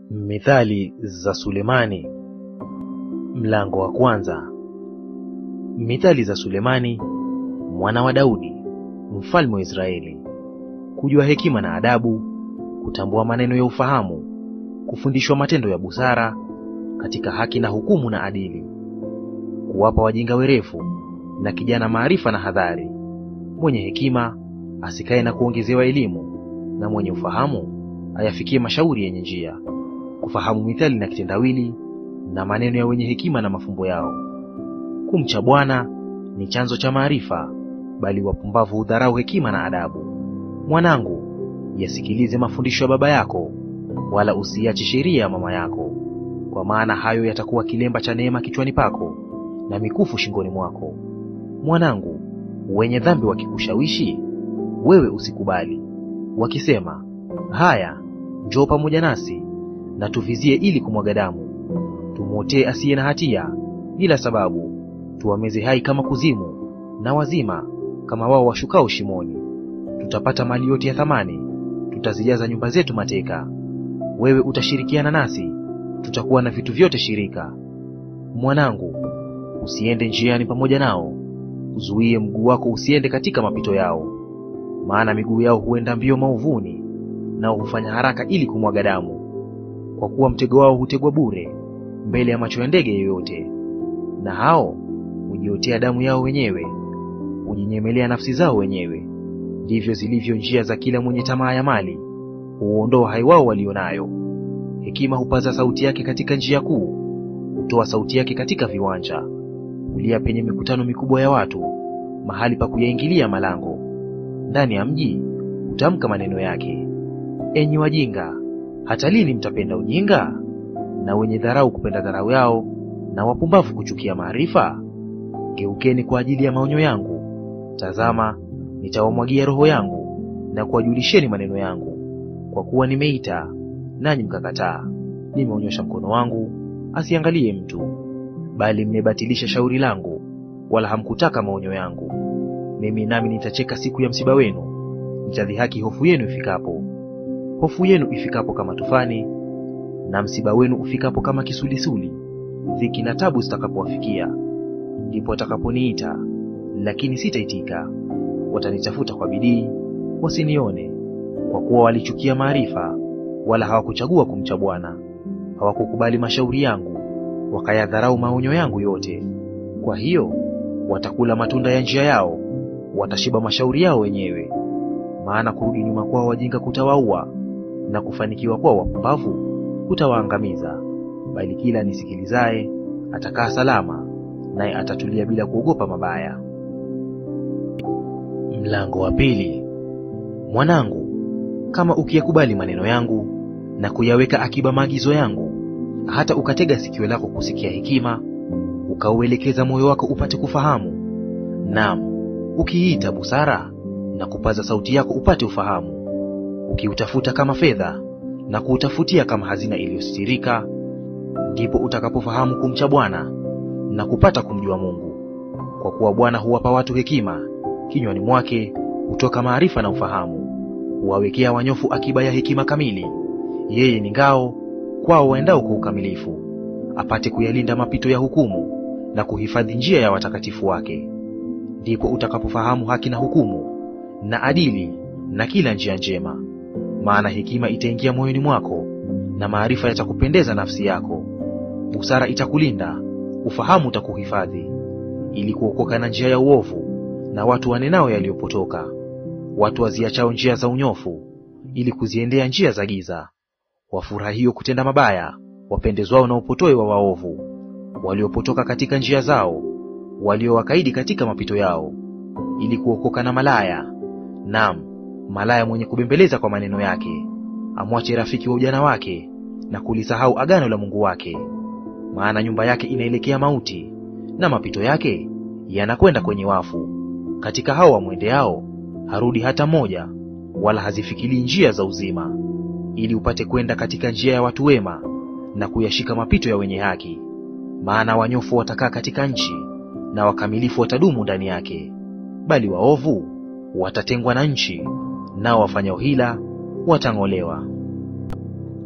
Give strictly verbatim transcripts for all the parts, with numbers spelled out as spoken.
Mithali za Sulemani, mlango wa kwanza. Mithali za Sulemani mwana wa Daudi, mfalme wa Israeli: kujua hekima na adabu, kutambua maneno ya ufahamu, kufundishwa matendo ya busara, katika haki na hukumu na adili, kuwapa wajinga werefu na kijana maarifa na hadhari. Mwenye hekima asikae na kuongezewa elimu, na mwenye ufahamu ayafikie mashauri yenye njia. Kufahamu mithali na kitendawili, na maneno ya wenye hekima na mafumbo yao. Kumcha Bwana ni chanzo cha maarifa, bali wapumbavu hudharau hekima na adabu. Mwanangu, yasikilize mafundisho ya baba yako, wala usiache sheria ya mama yako, kwa maana hayo yatakuwa kilemba cha neema kichwani pako, na mikufu shingoni mwako. Mwanangu, wenye dhambi wakikushawishi, wewe usikubali, wakisema, haya, njoo pamoja nasi na tuvizie ili kumwaga damu, tumwotee asiye na hatia bila sababu, tuwameze hai kama kuzimu, na wazima kama wao washukao shimoni. Tutapata mali yote ya thamani, tutazijaza nyumba zetu mateka. Wewe utashirikiana nasi, tutakuwa na vitu vyote shirika. Mwanangu, usiende njiani pamoja nao, uzuie mguu wako usiende katika mapito yao, maana miguu yao huenda mbio maovuni, nao hufanya haraka ili kumwaga damu. Kwa kuwa mtego wao hutegwa bure mbele ya macho ya ndege yoyote, na hao hujiotea damu yao wenyewe, hujinyemelea nafsi zao wenyewe. Ndivyo zilivyo njia za kila mwenye tamaa ya mali, huondoa hai wao walio nayo. Hekima hupaza sauti yake katika njia kuu, hutoa sauti yake katika viwanja. Hulia penye mikutano mikubwa ya watu, mahali pa kuyaingilia malango. Ndani ya mji hutamka maneno yake. Enyi wajinga, hata lini mtapenda ujinga? Na wenye dharau kupenda dharau yao, na wapumbavu kuchukia maarifa? Geukeni kwa ajili ya maonyo yangu. Tazama, nitawamwagia roho yangu, na kuwajulisheni maneno yangu. Kwa kuwa nimeita, nanyi mkakataa; nimeonyosha mkono wangu, asiangalie mtu. Bali mmebatilisha shauri langu, wala hamkutaka maonyo yangu. Mimi nami nitacheka siku ya msiba wenu, nitadhihaki hofu yenu ifikapo. Hofu yenu ifikapo kama tufani, na msiba wenu ufikapo kama kisulisuli, dhiki na tabu zitakapowafikia. Ndipo watakaponiita, lakini sitaitika; watanitafuta kwa bidii, wasinione. Kwa kuwa walichukia maarifa, wala hawakuchagua kumcha Bwana. Hawakukubali mashauri yangu, wakayadharau maonyo yangu yote. Kwa hiyo watakula matunda ya njia yao, watashiba mashauri yao wenyewe. Maana kurudi nyuma kwao wajinga kutawaua, na kufanikiwa kwao wapumbavu kutawaangamiza. Bali kila nisikilizaye atakaa salama, naye atatulia bila kuogopa mabaya. Mlango wa pili. Mwanangu, kama ukiyakubali maneno yangu na kuyaweka akiba maagizo yangu, hata ukatega sikio lako kusikia hekima, ukauelekeza moyo wako upate kufahamu, naam, ukiita busara na kupaza sauti yako upate ufahamu, ukiutafuta kama fedha na kuutafutia kama hazina iliyositirika, ndipo utakapofahamu kumcha Bwana na kupata kumjua Mungu. Kwa kuwa Bwana huwapa watu hekima, kinywani mwake hutoka maarifa na ufahamu. Huwawekea wanyofu akiba ya hekima kamili. Yeye ni ngao kwao waendao kwa ukamilifu, apate kuyalinda mapito ya hukumu, na kuhifadhi njia ya watakatifu wake. Ndipo utakapofahamu haki na hukumu na adili na kila njia njema. Maana hekima itaingia moyoni mwako, na maarifa yatakupendeza nafsi yako. Busara itakulinda, ufahamu utakuhifadhi, ili kuokoka na njia ya uovu, na watu wanenao yaliyopotoka. Watu waziachao njia za unyofu, ili kuziendea njia za giza. Wafurahio kutenda mabaya, wapendezwao na upotoe wa waovu. Waliopotoka katika njia zao, waliowakaidi katika mapito yao, ili kuokoka na malaya, naam, malaya mwenye kubembeleza kwa maneno yake. Amwache rafiki wa ujana wake, na kulisahau agano la Mungu wake. Maana nyumba yake inaelekea mauti, na mapito yake yanakwenda kwenye wafu. Katika hao wamwendeao harudi hata mmoja, wala hazifikiri njia za uzima. Ili upate kwenda katika njia ya watu wema, na kuyashika mapito ya wenye haki. Maana wanyofu watakaa katika nchi, na wakamilifu watadumu ndani yake. Bali waovu watatengwa na nchi, nao wafanyao hila watang'olewa.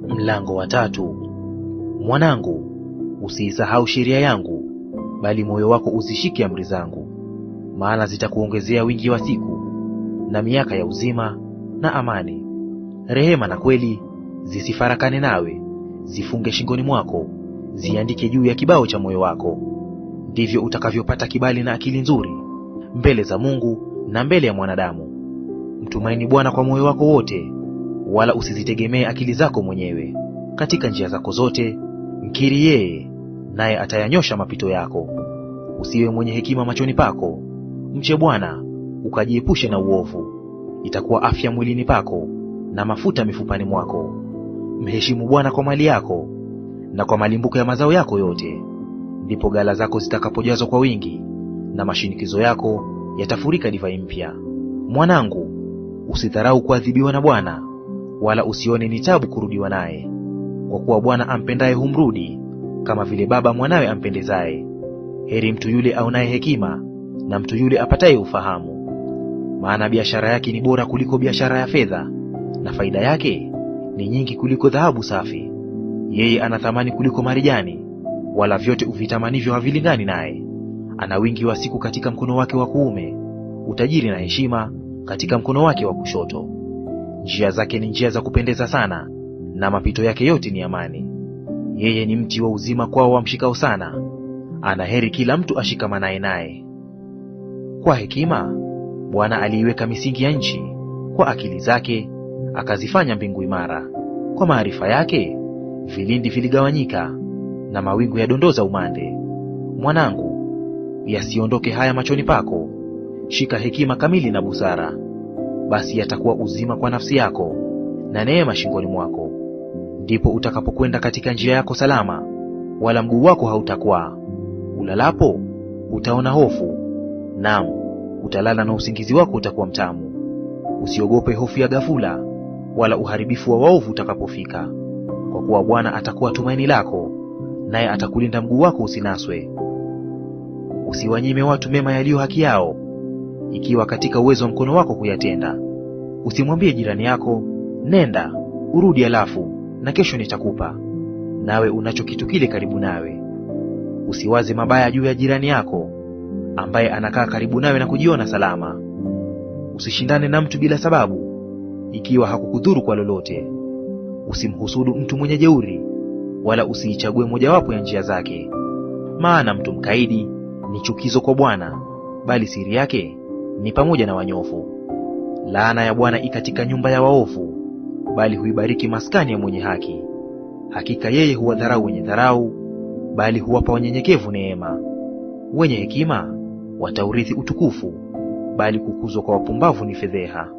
Mlango wa tatu. Mwanangu, usiisahau sheria yangu, bali moyo wako uzishike amri zangu, maana zitakuongezea wingi wa siku na miaka ya uzima na amani. Rehema na kweli zisifarakane nawe, zifunge shingoni mwako, ziandike juu ya kibao cha moyo wako. Ndivyo utakavyopata kibali na akili nzuri mbele za Mungu na mbele ya mwanadamu. Mtumaini Bwana kwa moyo wako wote, wala usizitegemee akili zako mwenyewe. Katika njia zako zote mkiri yeye, naye atayanyosha mapito yako. Usiwe mwenye hekima machoni pako, mche Bwana, ukajiepushe na uovu. Itakuwa afya mwilini pako na mafuta mifupani mwako. Mheshimu Bwana kwa mali yako na kwa malimbuko ya mazao yako yote. Ndipo ghala zako zitakapojazwa kwa wingi, na mashinikizo yako yatafurika divai mpya. Mwanangu, usidharau kuadhibiwa na Bwana, wala usione ni taabu kurudiwa naye. Kwa kuwa Bwana ampendaye humrudi, kama vile baba mwanawe ampendezaye. Heri mtu yule aonaye hekima, na mtu yule apataye ufahamu. Maana biashara yake ni bora kuliko biashara ya fedha, na faida yake ni nyingi kuliko dhahabu safi. Yeye ana thamani kuliko marijani, wala vyote uvitamanivyo havilingani naye. Ana wingi wa siku katika mkono wake wa kuume, utajiri na heshima katika mkono wake wa kushoto. Njia zake ni njia za kupendeza sana, na mapito yake yote ni amani. Yeye ni mti wa uzima kwao wamshikao sana, ana heri kila mtu ashikamanaye naye. Kwa hekima Bwana aliiweka misingi ya nchi, kwa akili zake akazifanya mbingu imara. Kwa maarifa yake vilindi viligawanyika, na mawingu yadondoza umande. Mwanangu, yasiondoke haya machoni pako, shika hekima kamili na busara. Basi yatakuwa uzima kwa nafsi yako, na neema shingoni mwako. Ndipo utakapokwenda katika njia yako salama, wala mguu wako hautakwaa. Ulalapo utaona hofu, naam, utalala na usingizi wako utakuwa mtamu. Usiogope hofu ya ghafula, wala uharibifu wa waovu utakapofika. Kwa kuwa Bwana atakuwa tumaini lako, naye atakulinda mguu wako usinaswe. Usiwanyime watu mema yaliyo haki yao, ikiwa katika uwezo wa mkono wako kuyatenda. Usimwambie jirani yako, nenda urudi, alafu na kesho nitakupa, nawe unacho kitu kile karibu nawe. Usiwaze mabaya juu ya jirani yako, ambaye anakaa karibu nawe na kujiona salama. Usishindane na mtu bila sababu, ikiwa hakukudhuru kwa lolote. Usimhusudu mtu mwenye jeuri, wala usiichague mojawapo ya njia zake. Maana mtu mkaidi ni chukizo kwa Bwana, bali siri yake ni pamoja na wanyofu. Laana ya Bwana i katika nyumba ya waovu, bali huibariki maskani ya mwenye haki. Hakika yeye huwadharau wenye dharau, bali huwapa wanyenyekevu neema. Wenye hekima wataurithi utukufu, bali kukuzwa kwa wapumbavu ni fedheha.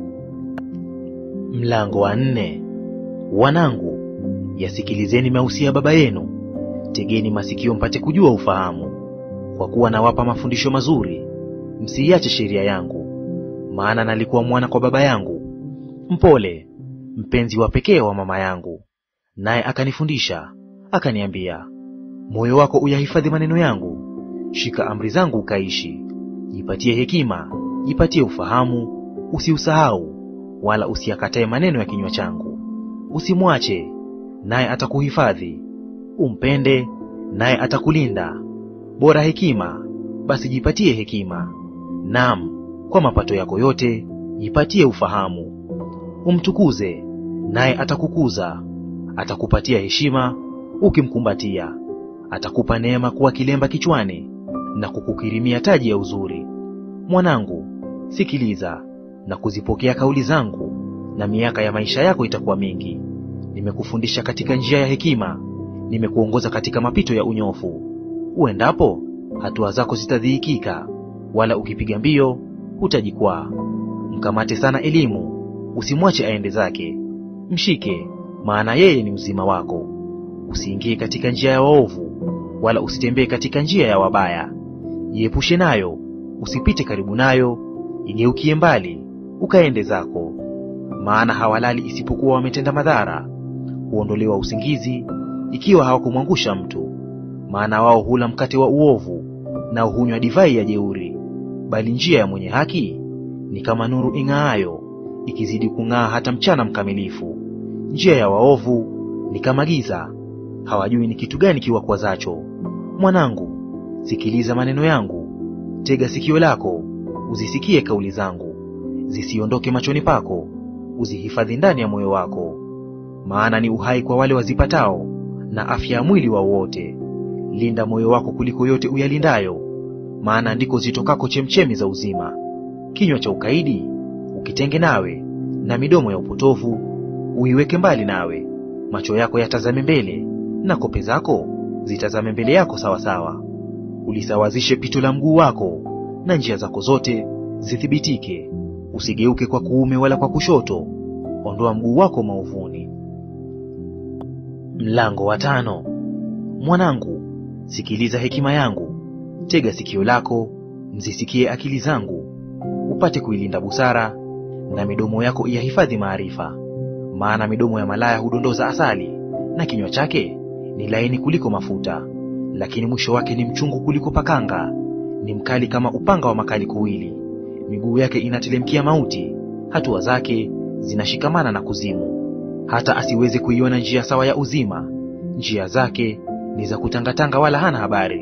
Mlango wa nne. Wanangu, yasikilizeni mausia ya baba yenu, tegeni masikio mpate kujua ufahamu. Kwa kuwa nawapa mafundisho mazuri, msiiache sheria yangu. Maana nalikuwa mwana kwa baba yangu, mpole, mpenzi wa pekee wa mama yangu. Naye akanifundisha, akaniambia, moyo wako uyahifadhi maneno yangu, shika amri zangu ukaishi. Jipatie hekima, jipatie ufahamu, usiusahau, wala usiyakatae maneno ya kinywa changu. Usimwache, naye atakuhifadhi; umpende, naye atakulinda. Bora hekima, basi jipatie hekima. Naam, kwa mapato yako yote jipatie ufahamu. Umtukuze, naye atakukuza. Atakupatia heshima ukimkumbatia. Atakupa neema kuwa kilemba kichwani, na kukukirimia taji ya uzuri. Mwanangu, sikiliza na kuzipokea kauli zangu, na miaka ya maisha yako itakuwa mingi. Nimekufundisha katika njia ya hekima, nimekuongoza katika mapito ya unyofu. Uendapo, hatua zako zitadhihikika, wala ukipiga mbio hutajikwaa. Mkamate sana elimu, usimwache aende zake. Mshike, maana yeye ni uzima wako. Usiingie katika njia ya waovu, wala usitembee katika njia ya wabaya. Jiepushe nayo, usipite karibu nayo, igeukie mbali, ukaende zako. Maana hawalali isipokuwa wametenda madhara, huondolewa usingizi ikiwa hawakumwangusha mtu. Maana wao hula mkate wa uovu, na hunywa divai ya jeuri. Bali njia ya mwenye haki ni kama nuru ing'aayo, ikizidi kung'aa hata mchana mkamilifu. Njia ya waovu ni kama giza, hawajui ni kitu gani kiwakwazacho. Mwanangu, sikiliza maneno yangu, tega sikio lako, uzisikie kauli zangu. Zisiondoke machoni pako, uzihifadhi ndani ya moyo wako. Maana ni uhai kwa wale wazipatao, na afya ya mwili wao wote. Linda moyo wako kuliko yote uyalindayo, maana ndiko zitokako chemchemi za uzima. Kinywa cha ukaidi ukitenge nawe, na midomo ya upotovu uiweke mbali nawe. Macho yako yatazame mbele, na kope zako zitazame mbele yako sawasawa. Ulisawazishe pito la mguu wako, na njia zako zote zithibitike. Usigeuke kwa kuume wala kwa kushoto, ondoa mguu wako maovuni. Mlango wa tano. Mwanangu, sikiliza hekima yangu, tega sikio lako, mzisikie akili zangu, upate kuilinda busara, na midomo yako iyahifadhi maarifa. Maana midomo ya malaya hudondoza asali, na kinywa chake ni laini kuliko mafuta, lakini mwisho wake ni mchungu kuliko pakanga, ni mkali kama upanga wa makali kuwili. Miguu yake inatelemkia mauti, hatua zake zinashikamana na kuzimu. Hata asiweze kuiona njia sawa ya uzima, njia zake ni za kutangatanga, wala hana habari.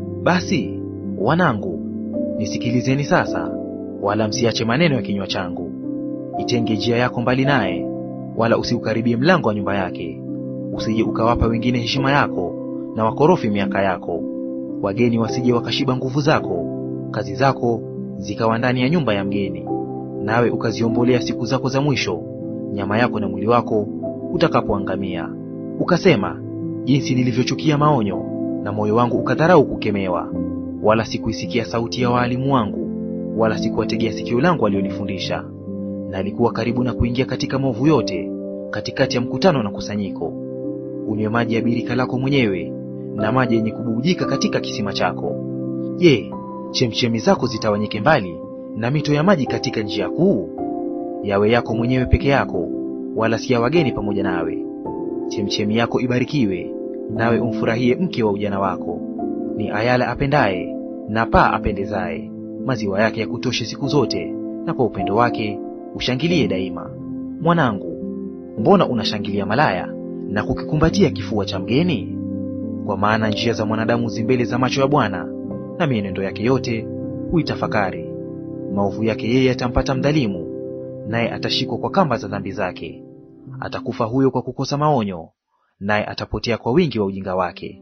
Basi wanangu, nisikilizeni sasa, wala msiache maneno ya kinywa changu. Itenge njia yako mbali naye, wala usiukaribie mlango wa nyumba yake. Usije ukawapa wengine heshima yako, na wakorofi miaka yako. Wageni wasije wakashiba nguvu zako, kazi zako zikawa ndani ya nyumba ya mgeni. Nawe ukaziombolea siku zako za mwisho, nyama yako na mwili wako utakapoangamia. Ukasema, jinsi nilivyochukia maonyo, na moyo wangu ukadharau kukemewa. Wala sikuisikia sauti ya waalimu wangu, wala sikuwategea sikio langu walionifundisha. Na alikuwa karibu na kuingia katika maovu yote, katikati ya mkutano na kusanyiko. Unywe maji ya birika lako mwenyewe, na maji yenye kububujika katika kisima chako. Je, chemchemi zako zitawanyike mbali, na mito ya maji katika njia kuu? Yawe yako mwenyewe peke yako, wala si ya wageni pamoja nawe. Chemchemi yako ibarikiwe, nawe umfurahie mke wa ujana wako. Ni ayala apendaye, na paa apendezaye. Maziwa yake yakutoshe siku zote, na kwa upendo wake ushangilie daima. Mwanangu, mbona unashangilia malaya, na kukikumbatia kifua cha mgeni? Kwa maana njia za mwanadamu zimbele za macho ya Bwana, na mienendo yake yote huitafakari. Maovu yake yeye atampata mdhalimu, naye atashikwa kwa kamba za dhambi zake. Atakufa huyo kwa kukosa maonyo, naye atapotea kwa wingi wa ujinga wake.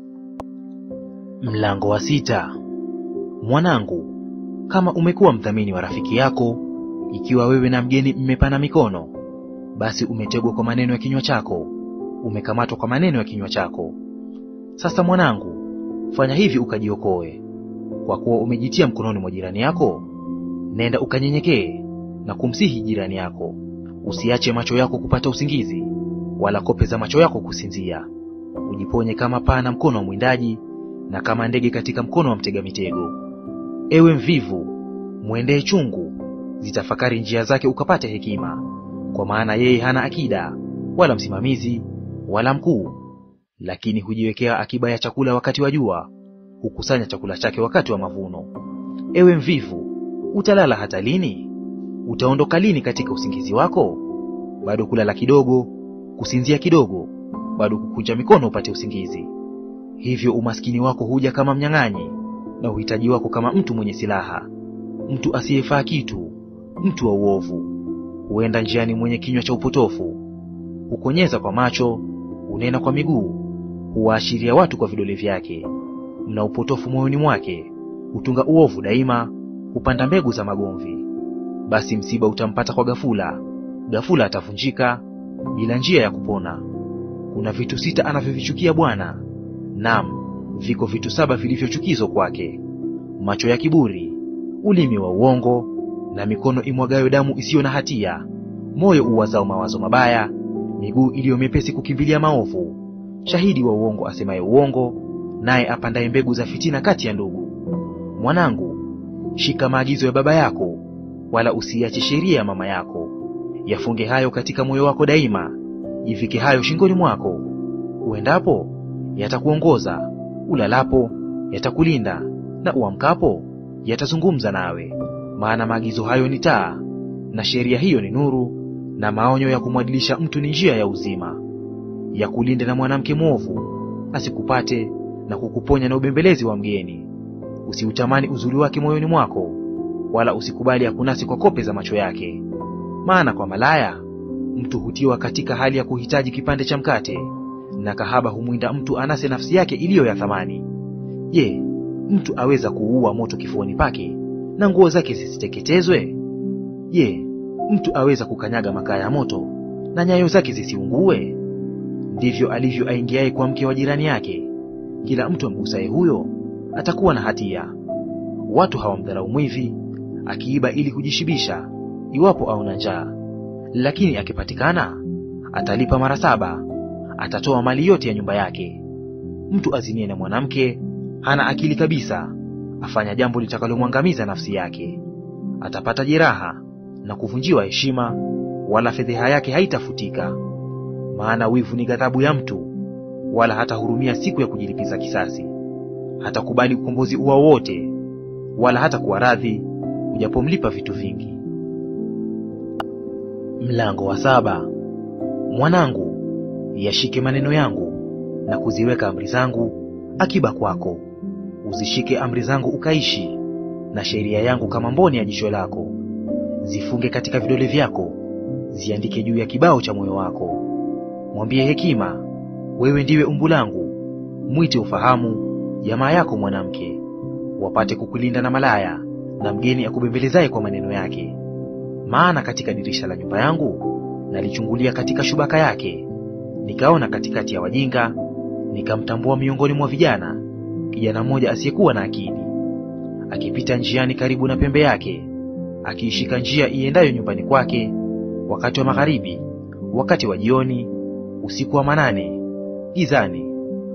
Mlango wa sita. Mwanangu, kama umekuwa mdhamini wa rafiki yako, ikiwa wewe na mgeni mmepana mikono, basi umetegwa kwa maneno ya kinywa chako, umekamatwa kwa maneno ya kinywa chako. Sasa mwanangu, fanya hivi ukajiokoe. Kwa kuwa umejitia mkononi mwa jirani yako, nenda ukanyenyekee na kumsihi jirani yako. Usiache macho yako kupata usingizi, wala kope za macho yako kusinzia. Ujiponye kama paa na mkono wa mwindaji, na kama ndege katika mkono wa mtega mitego. Ewe mvivu, mwendee chungu, zitafakari njia zake ukapate hekima. Kwa maana yeye hana akida, wala msimamizi, wala mkuu, lakini hujiwekea akiba ya chakula wakati wa jua, hukusanya chakula chake wakati wa mavuno. Ewe mvivu, utalala hata lini? Utaondoka lini katika usingizi wako? Bado kulala kidogo, kusinzia kidogo, bado kukunja mikono upate usingizi. Hivyo umaskini wako huja kama mnyang'anyi, na uhitaji wako kama mtu mwenye silaha, mtu asiyefaa kitu, mtu wa uovu. Huenda njiani mwenye kinywa cha upotofu, hukonyeza kwa macho, hunena kwa miguu, huwaashiria watu kwa vidole vyake. Mna upotofu moyoni mwake, hutunga uovu daima, hupanda mbegu za magomvi. Basi msiba utampata kwa ghafula, ghafula atavunjika bila njia ya kupona. Kuna vitu sita anavyovichukia Bwana, naam, viko vitu saba vilivyochukizwa kwake: macho ya kiburi, ulimi wa uongo, na mikono imwagayo damu isiyo na hatia, moyo uwazao mawazo mabaya, miguu iliyo mepesi kukimbilia maovu, shahidi wa uongo asemaye uongo, naye apandaye mbegu za fitina kati ya ndugu. Mwanangu, shika maagizo ya baba yako, wala usiache sheria ya mama yako. Yafunge hayo katika moyo wako daima, jivike hayo shingoni mwako. Uendapo yatakuongoza, ulalapo yatakulinda, na uamkapo yatazungumza nawe. Maana maagizo hayo ni taa, na sheria hiyo ni nuru, na maonyo ya kumwadilisha mtu ni njia ya uzima. ya kulinde na mwanamke mwovu, asikupate na kukuponya na ubembelezi wa mgeni. Usiutamani uzuri wake moyoni mwako, wala usikubali akunasi kwa kope za macho yake. Maana kwa malaya mtu hutiwa katika hali ya kuhitaji kipande cha mkate, na kahaba humwinda mtu anase nafsi yake iliyo ya thamani. Je, mtu aweza kuua moto kifuani pake na nguo zake zisiteketezwe? Je, mtu aweza kukanyaga makaa ya moto na nyayo zake zisiungue? Ndivyo alivyo aingiaye kwa mke wa jirani yake. Kila mtu amgusaye huyo atakuwa na hatia. Watu hawamdharau mwivi akiiba ili kujishibisha, iwapo aona njaa. Lakini akipatikana, atalipa mara saba, atatoa mali yote ya nyumba yake. Mtu azinie na mwanamke hana akili kabisa, afanya jambo litakalomwangamiza nafsi yake. Atapata jeraha na kuvunjiwa heshima, wala fedheha yake haitafutika. Maana wivu ni ghadhabu ya mtu, wala hatahurumia siku ya kujilipiza kisasi. Hatakubali ukombozi uwao wote, wala hata kuwa radhi ujapomlipa vitu vingi. Mlango wa saba. Mwanangu, yashike maneno yangu na kuziweka amri zangu akiba kwako. Uzishike amri zangu ukaishi, na sheria yangu kama mboni ya jicho lako. Zifunge katika vidole vyako, ziandike juu ya kibao cha moyo wako. Mwambie hekima, wewe ndiwe umbu langu. Mwite ufahamu, jamaa yako mwanamke. Wapate kukulinda na malaya, na mgeni akubembelezaye kwa maneno yake. Maana katika dirisha la nyumba yangu nalichungulia katika shubaka yake, nikaona katikati ya wajinga, nikamtambua miongoni mwa vijana kijana mmoja asiyekuwa na akili. Akipita njiani karibu na pembe yake, akiishika njia iendayo nyumbani kwake, wakati wa magharibi, wakati wa jioni, usiku wa manane, gizani.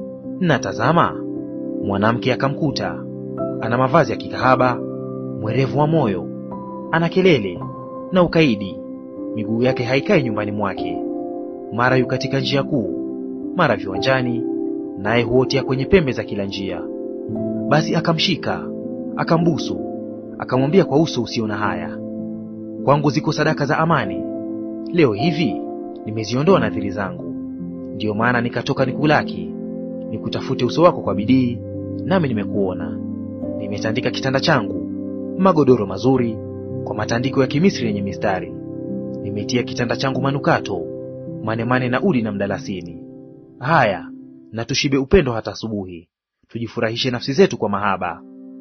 Natazama, mwanamke akamkuta, ana mavazi ya kikahaba, mwerevu wa moyo, ana kelele na ukaidi, miguu yake haikai nyumbani mwake. Mara yu katika njia kuu, mara viwanjani, naye huotea kwenye pembe za kila njia. Basi akamshika, akambusu, akamwambia kwa uso usio na haya, kwangu ziko sadaka za amani. Leo hivi nimeziondoa nadhiri zangu. Ndiyo maana nikatoka nikulaki, nikutafute uso wako kwa bidii, nami nimekuona. Nimetandika kitanda changu magodoro mazuri kwa matandiko ya Kimisri yenye mistari. Nimetia kitanda changu manukato, manemane na udi na mdalasini. Haya, na tushibe upendo hata asubuhi, tujifurahishe nafsi zetu kwa mahaba.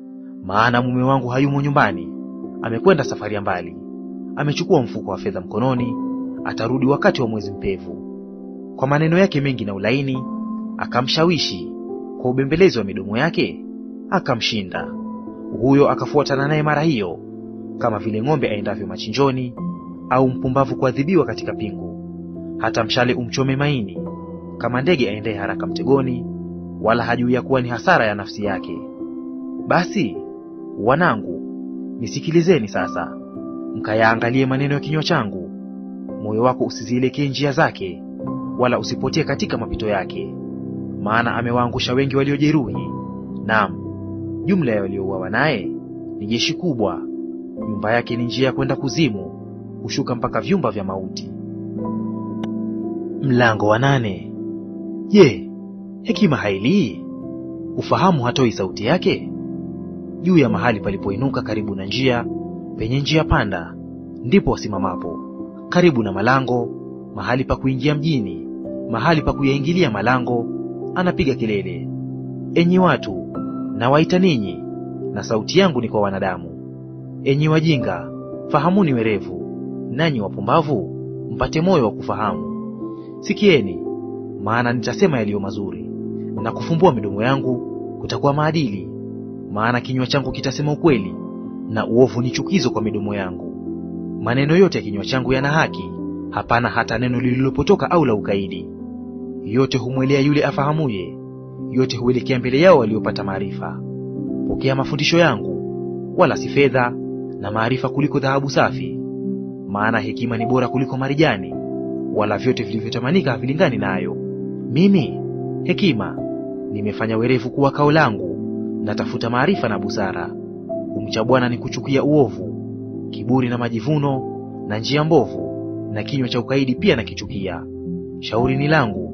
Maana mume wangu hayumo nyumbani, amekwenda safari ya mbali. Amechukua mfuko wa fedha mkononi, atarudi wakati wa mwezi mpevu. Kwa maneno yake mengi na ulaini akamshawishi, kwa ubembelezi wa midomo yake akamshinda. Huyo akafuatana naye mara hiyo, kama vile ng'ombe aendavyo machinjoni, au mpumbavu kuadhibiwa katika pingu. Hata mshale umchome maini, kama ndege aendaye haraka mtegoni, wala hajui ya kuwa ni hasara ya nafsi yake. Basi wanangu, nisikilizeni sasa, mkayaangalie maneno ya kinywa changu. Moyo wako usizielekee njia zake, wala usipotee katika mapito yake. Maana amewaangusha wengi waliojeruhi, naam, jumla ya waliouawa naye ni jeshi kubwa. Nyumba yake ni njia ya kwenda kuzimu, hushuka mpaka vyumba vya mauti. Mlango wa nane. Je, hekima hailii? Ufahamu hatoi sauti yake? Juu ya mahali palipoinuka karibu na njia, penye njia panda, ndipo wasimamapo. Karibu na malango, mahali pa kuingia mjini, mahali pa kuyaingilia malango, anapiga kelele, enyi watu, na waita ninyi, na sauti yangu ni kwa wanadamu. Enyi wajinga, fahamuni werevu, nanyi wapumbavu, mpate moyo wa kufahamu. Sikieni, maana nitasema yaliyo mazuri, na kufumbua midomo yangu kutakuwa maadili. Maana kinywa changu kitasema ukweli, na uovu ni chukizo kwa midomo yangu. Maneno yote ya kinywa changu yana haki, hapana hata neno lililopotoka au la ukaidi. Yote humwelea yule afahamuye, yote huelekea mbele yao waliopata maarifa. Pokea mafundisho yangu, wala si fedha, na maarifa kuliko dhahabu safi. Maana hekima ni bora kuliko marijani, wala vyote vilivyotamanika havilingani nayo. Mimi hekima nimefanya werevu kuwa kao langu, natafuta maarifa na busara. Kumcha Bwana ni kuchukia uovu, kiburi na majivuno, na njia mbovu, na kinywa cha ukaidi pia nakichukia. Shauri ni langu,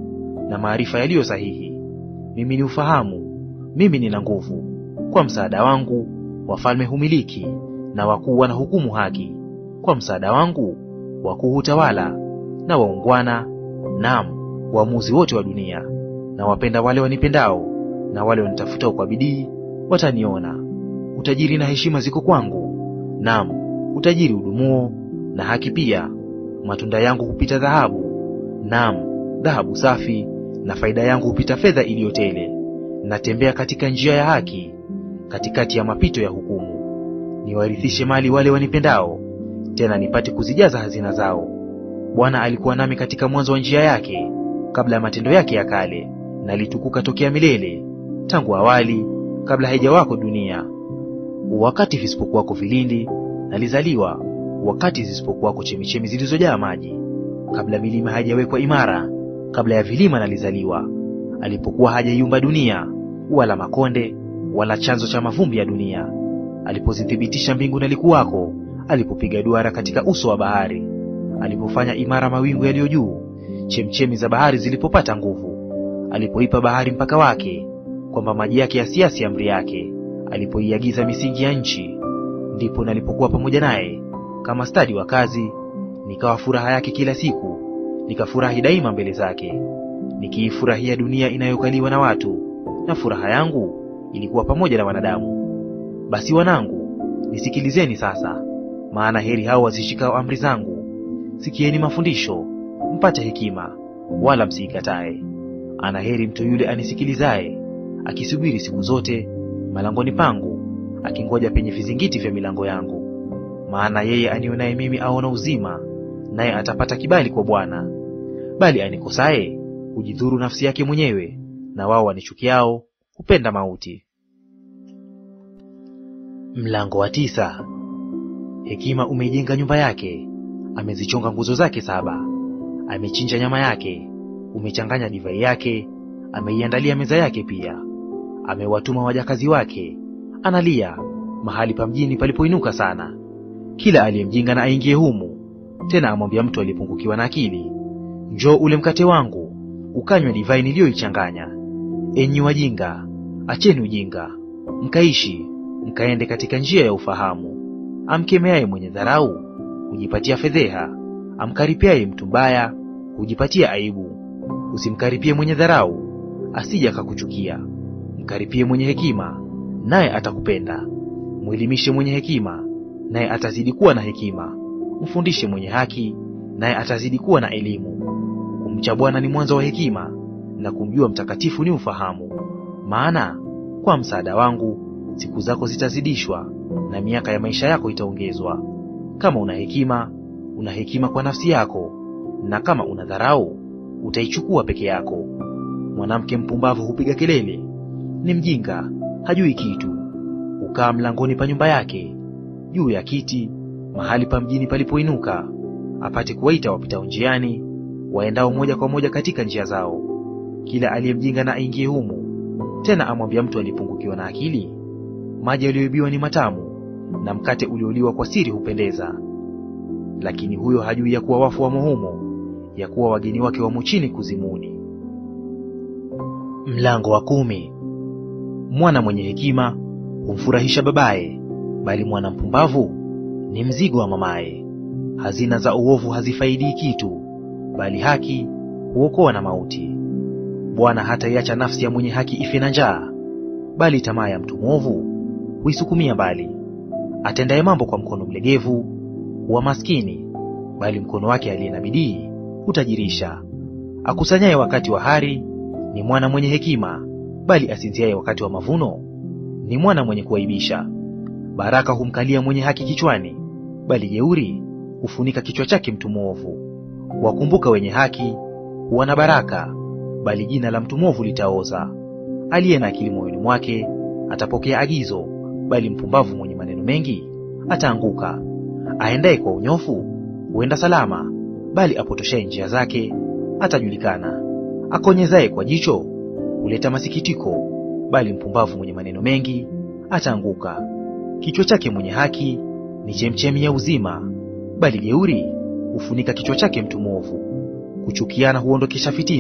na maarifa yaliyo sahihi. Mimi ni ufahamu, mimi nina nguvu. Kwa msaada wangu wafalme humiliki, na wakuu wanahukumu haki. Kwa msaada wangu wakuu hutawala, na waungwana, naam, waamuzi wote wa dunia. Na wapenda wale wanipendao, na wale wanitafutao kwa bidii wataniona. Utajiri na heshima ziko kwangu, naam, utajiri udumuo na haki pia. Matunda yangu hupita dhahabu, naam, dhahabu safi, na faida yangu hupita fedha iliyotele. Natembea katika njia ya haki, katikati ya mapito ya hukumu. Niwarithishe mali wale wanipendao, tena nipate kuzijaza hazina zao. Bwana alikuwa nami katika mwanzo wa njia yake, kabla ya matendo yake ya kale. Nalitukuka tokea milele, tangu awali, kabla haijawako dunia. Wakati visipokuwako vilindi, nalizaliwa; wakati zisipokuwako chemichemi zilizojaa maji. Kabla milima haijawekwa imara, kabla ya vilima nalizaliwa. Alipokuwa hajaiumba dunia, wala makonde, wala chanzo cha mavumbi ya dunia. Alipozithibitisha mbingu nalikuwako, alipopiga duara katika uso wa bahari. Alipofanya imara mawingu yaliyo juu, chemchemi za bahari zilipopata nguvu. Alipoipa bahari mpaka wake, kwamba maji yake yasiasi amri yake. Alipoiagiza misingi ya nchi, ndipo nalipokuwa pamoja naye kama stadi wa kazi. Nikawa furaha yake kila siku, nikafurahi daima mbele zake. Nikiifurahia dunia inayokaliwa na watu, na furaha yangu ilikuwa pamoja na wanadamu. Basi wanangu, nisikilizeni sasa, maana heri hao wazishikao amri zangu. Sikieni mafundisho, mpate hekima, wala msiikatae. Ana heri mtu yule anisikilizaye, akisubiri siku zote malangoni pangu, akingoja penye vizingiti vya milango yangu. Maana yeye anionaye mimi aona uzima, naye atapata kibali kwa Bwana. Bali anikosaye hujidhuru nafsi yake mwenyewe, na wao wanichukiao hupenda mauti. Mlango wa tisa. Hekima umeijenga nyumba yake, amezichonga nguzo zake saba. Amechinja nyama yake, umechanganya divai yake, ameiandalia meza yake pia. Amewatuma wajakazi wake, analia mahali pa mjini palipoinuka sana. Kila aliyemjinga na aingie humu. Tena amwambia mtu aliyepungukiwa na akili, njoo ule mkate wangu, ukanywe divai niliyoichanganya. Enyi wajinga, acheni ujinga, mkaishi, mkaende katika njia ya ufahamu. Amkemeaye mwenye dharau hujipatia fedheha, amkaripiaye mtu mbaya hujipatia aibu. Usimkaripie mwenye dharau, asije akakuchukia. Mkaripie mwenye hekima, naye atakupenda. Mwelimishe mwenye hekima, naye atazidi kuwa na hekima. Mfundishe mwenye haki, naye atazidi kuwa na elimu. Kumcha Bwana ni mwanzo wa hekima, na kumjua mtakatifu ni ufahamu. Maana kwa msaada wangu siku zako zitazidishwa, na miaka ya maisha yako itaongezwa. Kama una hekima, una hekima kwa nafsi yako, na kama una dharau, utaichukua peke yako. Mwanamke mpumbavu hupiga kelele, ni mjinga, hajui kitu. Ukaa mlangoni pa nyumba yake, juu ya kiti, mahali pa mjini palipoinuka, apate kuwaita wapitao njiani, waendao moja kwa moja katika njia zao. Kila aliyemjinga na aingie humu. Tena amwambia mtu aliyepungukiwa na akili, maji yaliyoibiwa ni matamu, na mkate ulioliwa kwa siri hupendeza. Lakini huyo hajui ya kuwa wafu wamo humo, ya kuwa wageni wake wamo chini kuzimuni. Mlango wa kumi. Mwana mwenye hekima humfurahisha babaye, bali mwana mpumbavu ni mzigo wa mamaye. Hazina za uovu hazifaidi kitu, bali haki huokoa na mauti. Bwana hataiacha nafsi ya mwenye haki ife na njaa, bali tamaa ya mtu mwovu huisukumia mbali. Atendaye mambo kwa mkono mlegevu huwa maskini, bali mkono wake aliye na bidii hutajirisha. Akusanyaye wakati wa hari ni mwana mwenye hekima, bali asinziaye wakati wa mavuno ni mwana mwenye kuaibisha. Baraka humkalia mwenye haki kichwani, bali jeuri hufunika kichwa chake mtu mwovu. Wakumbuka wenye haki huwa na baraka, bali jina la mtu mwovu litaoza. Aliye na akili moyoni mwake atapokea agizo, bali mpumbavu mwenye maneno mengi ataanguka. Aendaye kwa unyofu huenda salama, bali apotoshaye njia zake atajulikana. Akonyezaye kwa jicho huleta masikitiko, bali mpumbavu mwenye maneno mengi ataanguka. Kichwa chake mwenye haki ni chemchemi ya uzima, bali jeuri hufunika kichwa chake mtu mwovu. Kuchukiana huondokesha fitina,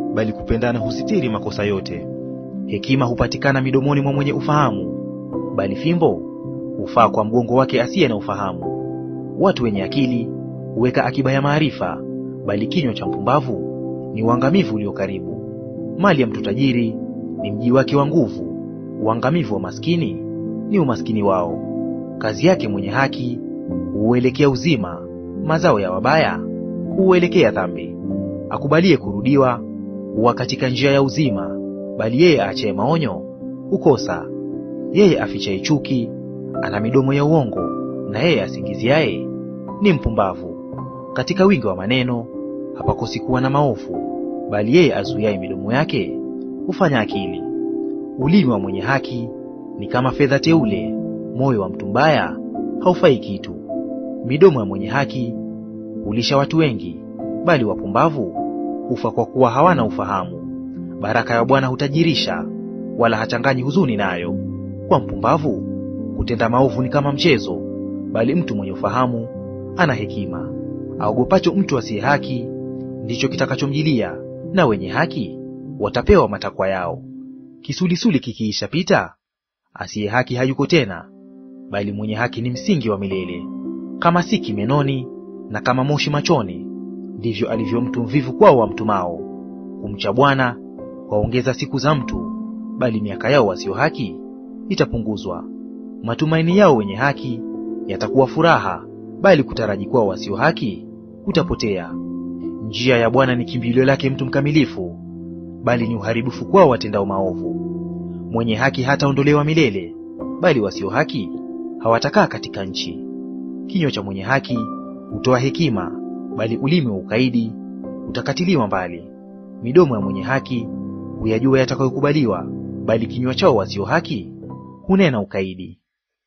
bali kupendana husitiri makosa yote. Hekima hupatikana midomoni mwa mwenye ufahamu, bali fimbo hufaa kwa mgongo wake asiye na ufahamu. Watu wenye akili huweka akiba ya maarifa, bali kinywa cha mpumbavu ni uangamivu ulio karibu. Mali ya mtu tajiri ni mji wake wa nguvu, uangamivu wa maskini ni umaskini wao. Kazi yake mwenye haki huelekea uzima, mazao ya wabaya huelekea dhambi. Akubalie kurudiwa huwa katika njia ya uzima, bali yeye aachaye maonyo hukosa. Yeye afichaye chuki ana midomo ya uongo, na yeye asingiziaye ni mpumbavu. Katika wingi wa maneno hapakosi kuwa na maovu, bali yeye azuiaye midomo yake hufanya akili. Ulimi wa mwenye haki ni kama fedha teule, moyo wa mtu mbaya haufai kitu. Midomo ya mwenye haki hulisha watu wengi, bali wapumbavu hufa kwa kuwa hawana ufahamu. Baraka ya Bwana hutajirisha, wala hachanganyi huzuni nayo. Kwa mpumbavu kutenda maovu ni kama mchezo, bali mtu mwenye ufahamu ana hekima. Aogopacho mtu asiye haki ndicho kitakachomjilia, na wenye haki watapewa matakwa yao. Kisulisuli kikiisha pita, asiye haki hayuko tena, bali mwenye haki ni msingi wa milele. Kama siki menoni na kama moshi machoni, ndivyo alivyo mtu mvivu kwao wamtumao. Kumcha Bwana waongeza siku za mtu, bali miaka yao wasio haki itapunguzwa. Matumaini yao wenye haki yatakuwa furaha, bali kutaraji kwao wasio haki kutapotea. Njia ya Bwana ni kimbilio lake mtu mkamilifu, bali ni uharibifu kwao watendao maovu. Mwenye haki hataondolewa milele, bali wasio haki hawatakaa katika nchi. Kinywa cha mwenye haki hutoa hekima, bali ulimi wa ukaidi utakatiliwa mbali. Midomo ya mwenye haki huyajua yatakayokubaliwa, bali kinywa chao wasio haki hunena ukaidi.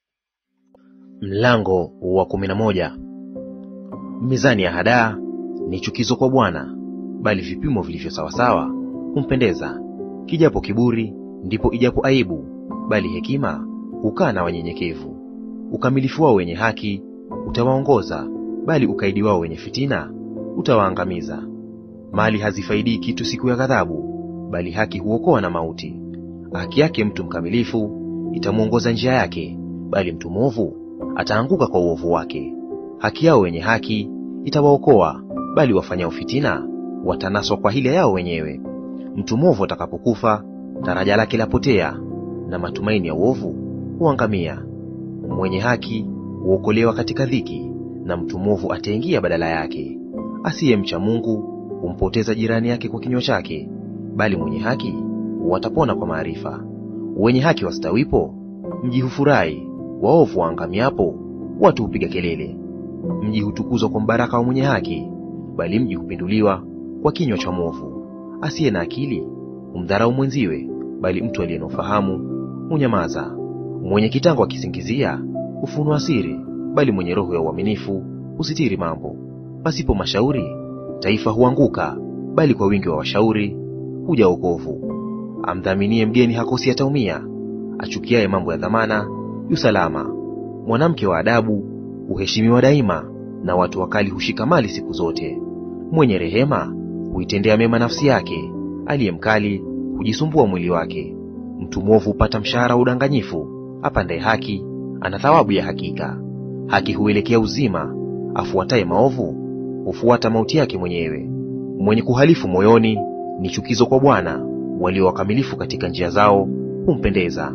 Mlango wa kumi na moja. Mizani ya hadaa ni chukizo kwa Bwana, bali vipimo vilivyo sawasawa humpendeza. Kijapo kiburi ndipo ijapo aibu, bali hekima hukaa na wanyenyekevu. Ukamilifu wao wenye haki utawaongoza, bali ukaidi wao wenye fitina utawaangamiza. Mali hazifaidii kitu siku ya ghadhabu, bali haki huokoa na mauti. Haki yake mtu mkamilifu itamwongoza njia yake, bali mtu mwovu ataanguka kwa uovu wake. Haki yao wenye haki itawaokoa, bali wafanyao fitina watanaswa kwa hila yao wenyewe. Mtu mwovu atakapokufa, daraja lake lapotea, na matumaini ya uovu huangamia. Mwenye haki huokolewa katika dhiki, na mtu mwovu ataingia badala yake. Asiyemcha Mungu humpoteza jirani yake kwa kinywa chake, bali mwenye haki watapona kwa maarifa. Wenye haki wastawipo, mji hufurahi; waovu waangamiapo, watu hupiga kelele. Mji hutukuzwa kwa mbaraka wa mwenye haki, bali mji hupinduliwa kwa kinywa cha mwovu. Asiye na akili humdharau mwenziwe, bali mtu aliye na ufahamu hunyamaza. Mwenye kitango akisingizia hufunua siri, bali mwenye roho ya uaminifu husitiri mambo. Pasipo mashauri taifa huanguka, bali kwa wingi wa washauri huja wokovu. Amdhaminie mgeni hakosi ataumia, achukiaye mambo ya dhamana yu salama. Mwanamke wa adabu huheshimiwa daima, na watu wakali hushika mali siku zote. Mwenye rehema huitendea mema nafsi yake, aliye mkali hujisumbua mwili wake. Mtu mwovu hupata mshahara wa udanganyifu, apandaye haki ana thawabu ya hakika. Haki huelekea uzima, afuataye maovu hufuata mauti yake mwenyewe. Mwenye kuhalifu moyoni ni chukizo kwa Bwana, walio wakamilifu katika njia zao humpendeza.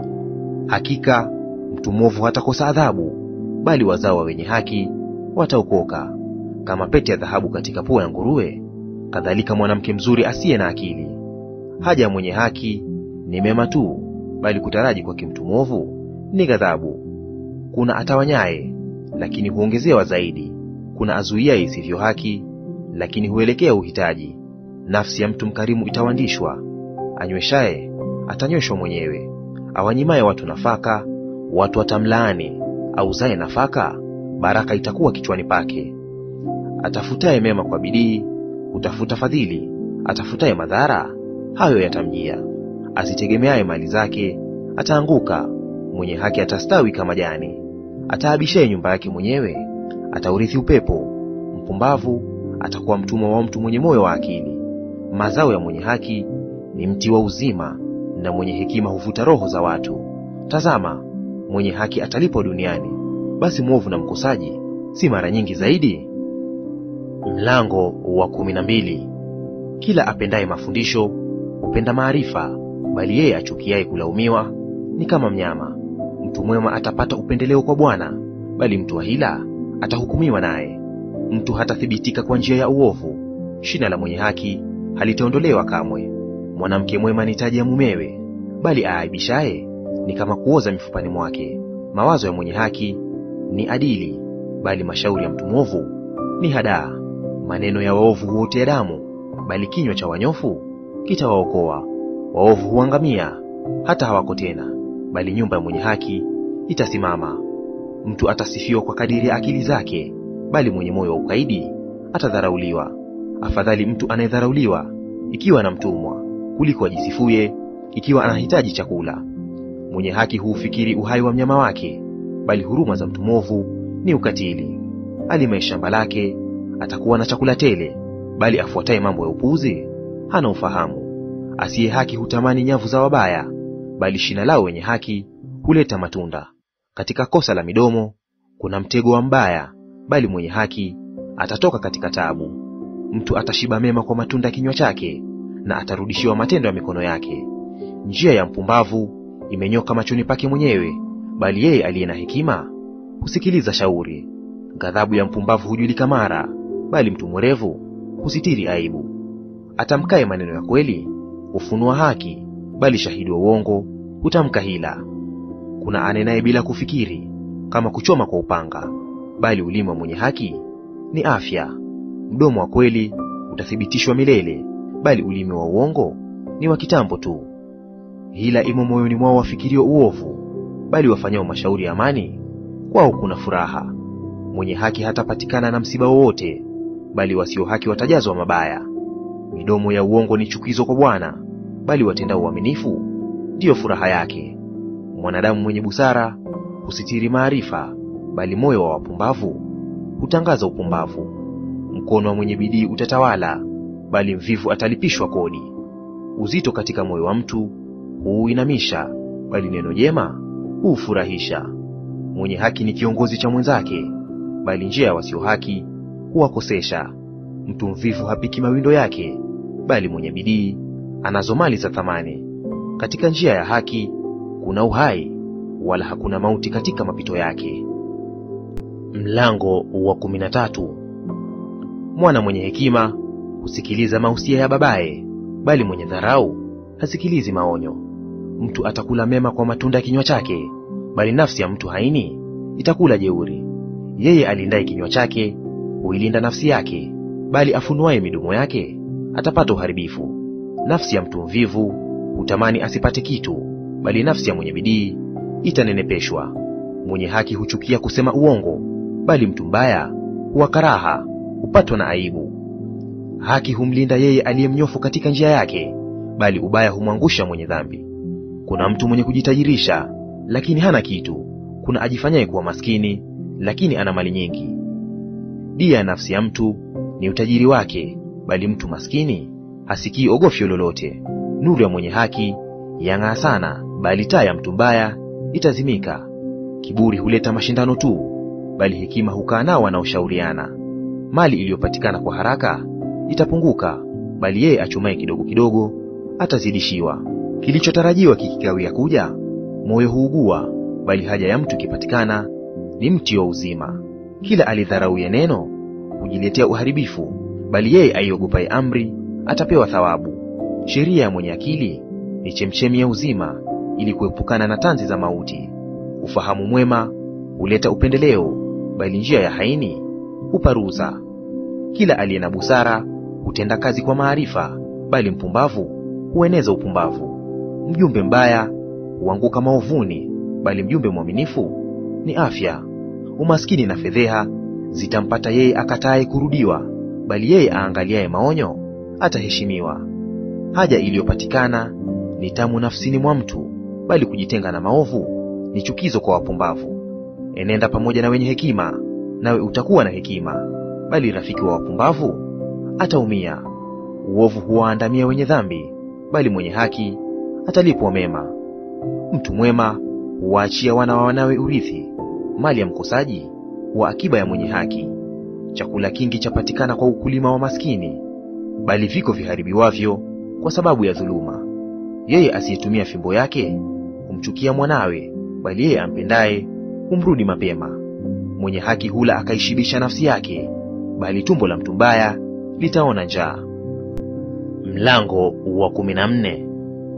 Hakika mtu mwovu hatakosa adhabu, bali wazao wa wenye haki wataokoka. Kama pete ya dhahabu katika pua ya nguruwe, kadhalika mwanamke mzuri asiye na akili. Haja ya mwenye haki ni mema tu, bali kutaraji kwake mtu mwovu ni ghadhabu. Kuna atawanyaye, lakini huongezewa zaidi; kuna azuiaye isivyo haki, lakini huelekea uhitaji. Nafsi ya mtu mkarimu itawandishwa, anyweshaye atanyweshwa mwenyewe. Awanyimaye watu nafaka, watu watamlaani; auzaye nafaka, baraka itakuwa kichwani pake. Atafutaye mema kwa bidii hutafuta fadhili, atafutaye madhara, hayo yatamjia. Azitegemeaye mali zake ataanguka, mwenye haki atastawi kama jani. Ataabishaye nyumba yake mwenyewe ataurithi upepo, mpumbavu atakuwa mtumwa wa mtu mwenye moyo wa akili. Mazao ya mwenye haki ni mti wa uzima, na mwenye hekima huvuta roho za watu. Tazama, mwenye haki atalipwa duniani, basi mwovu na mkosaji si mara nyingi zaidi? Mlango wa kumi na mbili. Kila apendaye mafundisho hupenda maarifa, bali yeye achukiaye kulaumiwa ni kama mnyama. Mtu mwema atapata upendeleo kwa Bwana, bali mtu wa hila atahukumiwa naye. Mtu hatathibitika kwa njia ya uovu, shina la mwenye haki halitaondolewa kamwe. Mwanamke mwema ni taji ya mumewe, bali aaibishaye ni kama kuoza mifupani mwake. Mawazo ya mwenye haki ni adili, bali mashauri ya mtu mwovu ni hadaa. Maneno ya waovu huotea damu, bali kinywa cha wanyofu kitawaokoa. Waovu huangamia, hata hawako tena, bali nyumba ya mwenye haki itasimama. Mtu atasifiwa kwa kadiri ya akili zake, bali mwenye moyo wa ukaidi atadharauliwa. Afadhali mtu anayedharauliwa ikiwa na mtumwa, kuliko ajisifuye ikiwa anahitaji chakula. Mwenye haki huufikiri uhai wa mnyama wake, bali huruma za mtu mwovu ni ukatili. Alimaye shamba lake atakuwa na chakula tele, bali afuataye mambo ya upuuzi hana ufahamu. Asiye haki hutamani nyavu za wabaya, bali shina lao wenye haki huleta matunda. Katika kosa la midomo kuna mtego wa mbaya, bali mwenye haki atatoka katika taabu. Mtu atashiba mema kwa matunda kinywa chake, na atarudishiwa matendo ya mikono yake. Njia ya mpumbavu imenyoka machoni pake mwenyewe, bali yeye aliye na hekima husikiliza shauri. Ghadhabu ya mpumbavu hujulika mara, bali mtu mwerevu husitiri aibu. Atamkaye maneno ya kweli hufunua haki, bali shahidi wa uongo hutamka hila. Kuna anenaye bila kufikiri, kama kuchoma kwa upanga, bali ulimi wa mwenye haki ni afya. Mdomo wa kweli utathibitishwa milele, bali ulimi wa uongo ni wa kitambo tu. Hila imo moyoni mwao wafikirio uovu, bali wafanyao mashauri ya amani kwao kuna furaha. Mwenye haki hatapatikana na msiba wowote, bali wasio haki watajazwa mabaya. Midomo ya uongo ni chukizo kwa Bwana, bali watendao uaminifu ndiyo furaha yake. Mwanadamu mwenye busara husitiri maarifa, bali moyo wa wapumbavu hutangaza upumbavu. Mkono wa mwenye bidii utatawala, bali mvivu atalipishwa kodi. Uzito katika moyo wa mtu huuinamisha, bali neno jema huufurahisha. Mwenye haki ni kiongozi cha mwenzake, bali njia ya wasio haki huwakosesha. Mtu mvivu hapiki mawindo yake, bali mwenye bidii anazo mali za thamani. Katika njia ya haki kuna uhai, wala hakuna mauti katika mapito yake. Mlango wa kumi na tatu. Mwana mwenye hekima husikiliza mausia ya babaye, bali mwenye dharau hasikilizi maonyo. Mtu atakula mema kwa matunda ya kinywa chake, bali nafsi ya mtu haini itakula jeuri. Yeye alindaye kinywa chake huilinda nafsi yake, bali afunuaye midomo yake atapata uharibifu. Nafsi ya mtu mvivu hutamani asipate kitu, bali nafsi ya mwenye bidii itanenepeshwa. Mwenye haki huchukia kusema uongo, bali mtu mbaya huwaka raha, hupatwa na aibu. Haki humlinda yeye aliye mnyofu katika njia yake, bali ubaya humwangusha mwenye dhambi. Kuna mtu mwenye kujitajirisha, lakini hana kitu. Kuna ajifanyaye kuwa maskini, lakini ana mali nyingi. Dia ya nafsi ya mtu ni utajiri wake, bali mtu maskini hasikii ogofyo lolote. Nuru ya mwenye haki yang'aa sana, bali taa ya mtu mbaya itazimika. Kiburi huleta mashindano tu, bali hekima hukaa nao wanaoshauriana. Mali iliyopatikana kwa haraka itapunguka, bali yeye achumaye kidogo kidogo atazidishiwa. Kilichotarajiwa kikikawia kuja, moyo huugua, bali haja ya mtu ikipatikana ni mti wa uzima. Kila alidharauye neno hujiletea uharibifu, bali yeye aiogopaye amri atapewa thawabu. Sheria ya mwenye akili ni chemchemi ya uzima, ili kuepukana na tanzi za mauti. Ufahamu mwema huleta upendeleo, bali njia ya haini huparuza. Kila aliye na busara hutenda kazi kwa maarifa, bali mpumbavu hueneza upumbavu. Mjumbe mbaya huanguka maovuni, bali mjumbe mwaminifu ni afya. Umaskini na fedheha zitampata yeye akataye kurudiwa, bali yeye aangaliaye maonyo ataheshimiwa. Haja iliyopatikana ni tamu nafsini mwa mtu, bali kujitenga na maovu ni chukizo kwa wapumbavu. Enenda pamoja na wenye hekima, nawe utakuwa na hekima, bali rafiki wa wapumbavu ataumia. Uovu huwaandamia wenye dhambi, bali mwenye haki atalipwa mema. Mtu mwema huwaachia wana wa wanawe urithi, mali ya mkosaji huwa akiba ya mwenye haki. Chakula kingi chapatikana kwa ukulima wa maskini, bali viko viharibiwavyo kwa sababu ya dhuluma. Yeye asiyetumia fimbo yake humchukia mwanawe, bali yeye ampendaye humrudi mapema. Mwenye haki hula akaishibisha nafsi yake, bali tumbo la mtu mbaya litaona njaa. Mlango wa kumi na nne.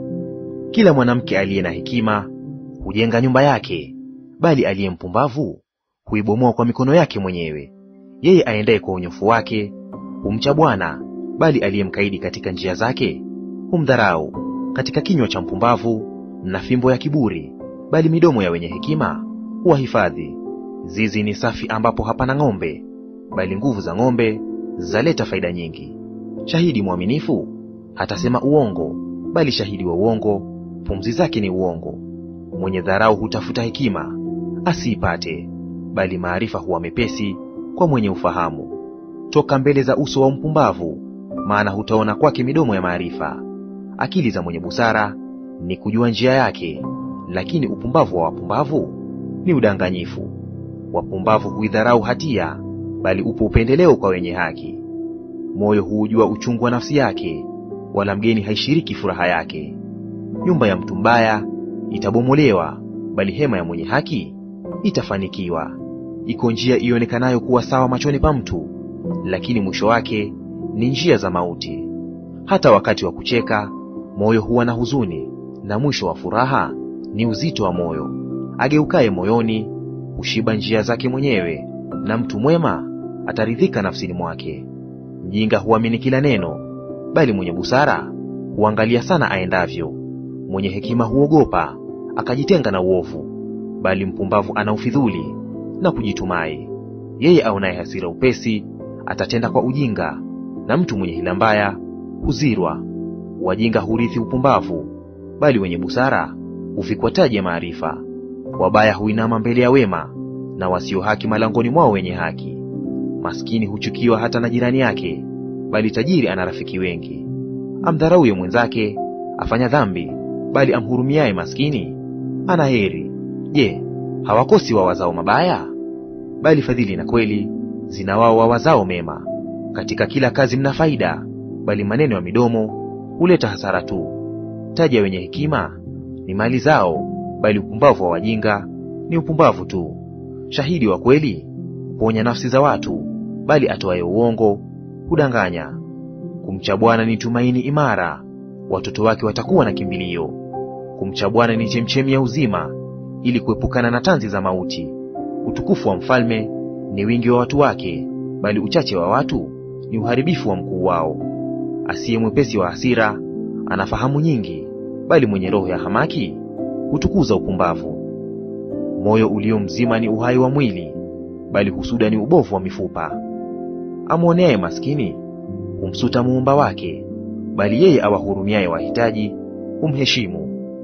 Kila mwanamke aliye na hekima hujenga nyumba yake, bali aliye mpumbavu huibomoa kwa mikono yake mwenyewe. Yeye aendaye kwa unyofu wake humcha Bwana, bali aliyemkaidi katika njia zake humdharau. Katika kinywa cha mpumbavu mna fimbo ya kiburi, bali midomo ya wenye hekima huwahifadhi. Zizi ni safi ambapo hapana ng'ombe, bali nguvu za ng'ombe zaleta faida nyingi. Shahidi mwaminifu hatasema uongo, bali shahidi wa uongo pumzi zake ni uongo. Mwenye dharau hutafuta hekima asiipate, bali maarifa huwa mepesi kwa mwenye ufahamu. Toka mbele za uso wa mpumbavu, maana hutaona kwake midomo ya maarifa. Akili za mwenye busara ni kujua njia yake, lakini upumbavu wa wapumbavu ni udanganyifu. Wapumbavu huidharau hatia, bali upo upendeleo kwa wenye haki. Moyo huujua uchungu wa nafsi yake, wala mgeni haishiriki furaha yake. Nyumba ya mtu mbaya itabomolewa, bali hema ya mwenye haki itafanikiwa. Iko njia ionekanayo kuwa sawa machoni pa mtu, lakini mwisho wake ni njia za mauti. Hata wakati wa kucheka moyo huwa na huzuni, na mwisho wa furaha ni uzito wa moyo. Ageukaye moyoni hushiba njia zake mwenyewe, na mtu mwema ataridhika nafsini mwake. Mjinga huamini kila neno, bali mwenye busara huangalia sana aendavyo. Mwenye hekima huogopa akajitenga na uovu, bali mpumbavu ana ufidhuli na kujitumai. Yeye aonaye hasira upesi atatenda kwa ujinga, na mtu mwenye hila mbaya huzirwa. Wajinga hurithi upumbavu, bali wenye busara huvikwa taji ya maarifa. Wabaya huinama mbele ya wema, na wasio haki malangoni mwao wenye haki. Maskini huchukiwa hata na jirani yake, bali tajiri ana rafiki wengi. Amdharauye mwenzake afanya dhambi, bali amhurumiaye maskini ana heri. Je, hawakosi wawazao mabaya? Bali fadhili na kweli zina wao wawazao mema. Katika kila kazi mna faida, bali maneno ya midomo huleta hasara tu. Taji ya wenye hekima ni mali zao, bali upumbavu wa wajinga ni upumbavu tu. Shahidi wa kweli huponya nafsi za watu, bali atoaye uongo hudanganya. Kumcha Bwana ni tumaini imara, watoto wake watakuwa na kimbilio. Kumcha Bwana ni chemchemi ya uzima, ili kuepukana na tanzi za mauti. Utukufu wa mfalme ni wingi wa watu wake, bali uchache wa watu ni uharibifu wa mkuu wao. Asiye mwepesi wa hasira anafahamu nyingi, bali mwenye roho ya hamaki hutukuza upumbavu. Moyo ulio mzima ni uhai wa mwili, bali husuda ni ubovu wa mifupa. Amwoneaye maskini humsuta muumba wake, bali yeye awahurumiaye wahitaji humheshimu.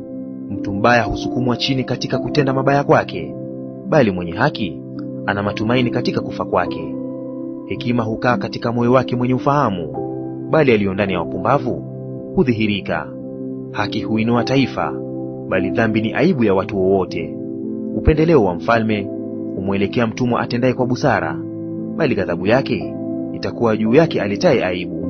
Mtu mbaya husukumwa chini katika kutenda mabaya kwake, bali mwenye haki ana matumaini katika kufa kwake. Hekima hukaa katika moyo wake mwenye ufahamu, bali aliyo ndani ya wapumbavu hudhihirika. Haki huinua taifa, bali dhambi ni aibu ya watu wowote. Upendeleo wa mfalme humwelekea mtumwa atendaye kwa busara, bali ghadhabu yake itakuwa juu yake aletaye aibu.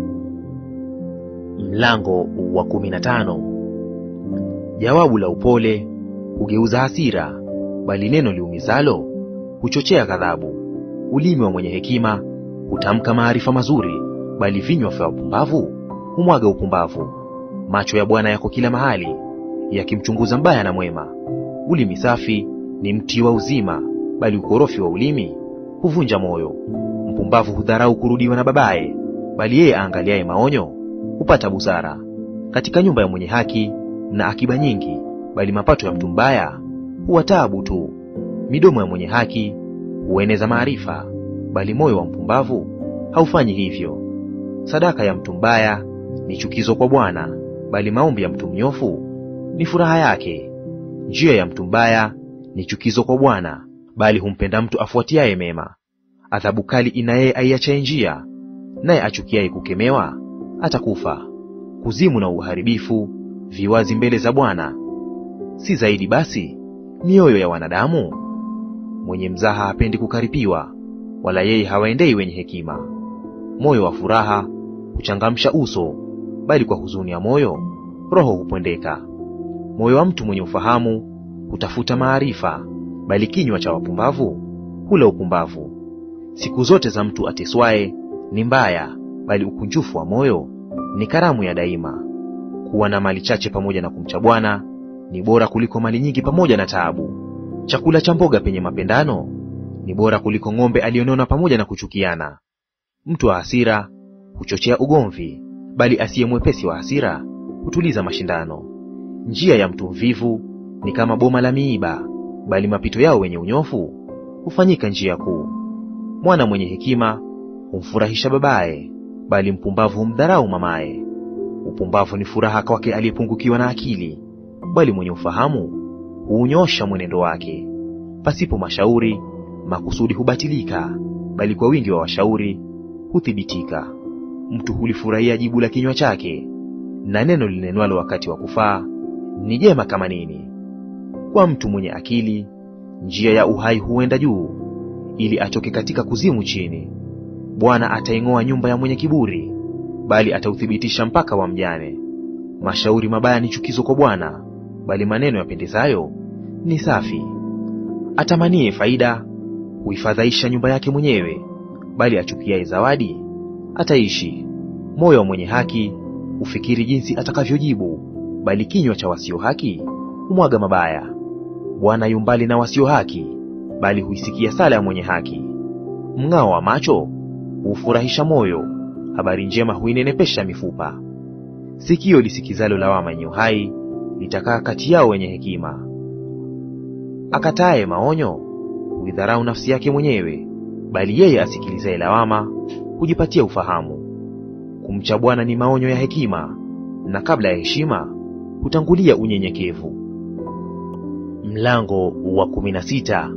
Mlango wa kumi na tano. Jawabu la upole hugeuza hasira, bali neno liumizalo huchochea ghadhabu. Ulimi wa mwenye hekima hutamka maarifa mazuri, bali vinywa vya wapumbavu humwaga upumbavu. Macho ya Bwana yako kila mahali, yakimchunguza mbaya na mwema. Ulimi safi ni mti wa uzima, bali ukorofi wa ulimi huvunja moyo. Mpumbavu hudharau kurudiwa na babaye, bali yeye aangaliaye maonyo hupata busara. Katika nyumba ya mwenye haki mna akiba nyingi, bali mapato ya mtu mbaya huwa taabu tu. Midomo ya mwenye haki hueneza maarifa, bali moyo wa mpumbavu haufanyi hivyo. Sadaka ya mtu mbaya ni chukizo kwa Bwana, bali maombi ya mtu mnyofu ni furaha yake. Njia ya mtu mbaya ni chukizo kwa Bwana, bali humpenda mtu afuatiaye mema. Adhabu kali ina yeye aiachaye njia, naye achukiaye kukemewa atakufa. Kuzimu na uharibifu viwazi mbele za Bwana. Si zaidi basi mioyo ya wanadamu? Mwenye mzaha hapendi kukaripiwa, wala yeye hawaendei wenye hekima. Moyo wa furaha huchangamsha uso, bali kwa huzuni ya moyo roho hupondeka. Moyo wa mtu mwenye ufahamu hutafuta maarifa, bali kinywa cha wapumbavu hula upumbavu. Siku zote za mtu ateswaye ni mbaya, bali ukunjufu wa moyo ni karamu ya daima. Kuwa na mali chache pamoja na kumcha Bwana ni bora kuliko mali nyingi pamoja na taabu. Chakula cha mboga penye mapendano ni bora kuliko ng'ombe aliyonona pamoja na kuchukiana. Mtu wa hasira huchochea ugomvi, bali asiye mwepesi wa hasira hutuliza mashindano. Njia ya mtu mvivu ni kama boma la miiba, bali mapito yao wenye unyofu hufanyika njia kuu. Mwana mwenye hekima humfurahisha babaye, bali mpumbavu humdharau mamaye. Upumbavu ni furaha kwake aliyepungukiwa na akili, bali mwenye ufahamu huunyosha mwenendo wake. Pasipo mashauri makusudi hubatilika, bali kwa wingi wa washauri huthibitika. Mtu hulifurahia jibu la kinywa chake, na neno linenwalo wakati wa kufaa ni jema kama nini. Kwa mtu mwenye akili njia ya uhai huenda juu, ili atoke katika kuzimu chini. Bwana ataing'oa nyumba ya mwenye kiburi, bali atauthibitisha mpaka wa mjane. Mashauri mabaya ni chukizo kwa Bwana, bali maneno yapendezayo ni safi. Atamanie faida huifadhaisha nyumba yake mwenyewe, bali achukiaye zawadi ataishi. Moyo wa mwenye haki ufikiri jinsi atakavyojibu, bali kinywa cha wasio haki humwaga mabaya. Bwana yu mbali na wasio haki, bali huisikia sala ya mwenye haki. Mng'ao wa macho hufurahisha moyo, habari njema huinenepesha mifupa. Sikio lisikizalo lawama yenye uhai litakaa kati yao wenye hekima. Akataye maonyo huidharau nafsi yake mwenyewe, bali yeye asikilizaye lawama hujipatia ufahamu. Kumcha Bwana ni maonyo ya hekima, na kabla ya heshima hutangulia unyenyekevu. Mlango wa kumi na sita.